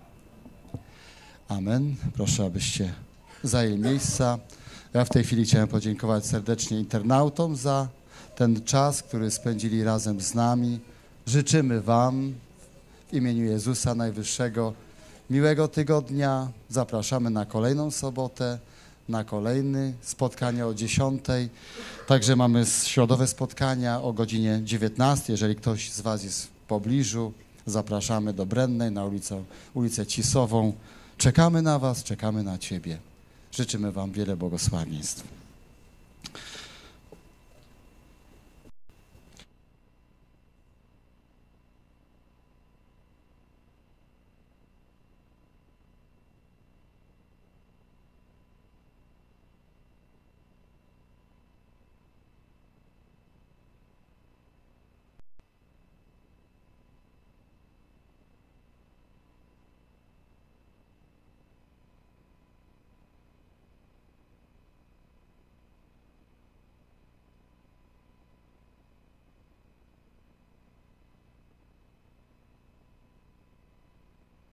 Amen. Proszę, abyście zajęli miejsca. Ja w tej chwili chciałem podziękować serdecznie internautom za ten czas, który spędzili razem z nami. Życzymy Wam w imieniu Jezusa Najwyższego miłego tygodnia. Zapraszamy na kolejną sobotę, na kolejne spotkanie o 10:00. Także mamy środowe spotkania o godzinie 19:00. Jeżeli ktoś z Was jest w pobliżu, zapraszamy do Brennej na ulicę Cisową Czekamy na was, czekamy na ciebie. Życzymy wam wiele błogosławieństw.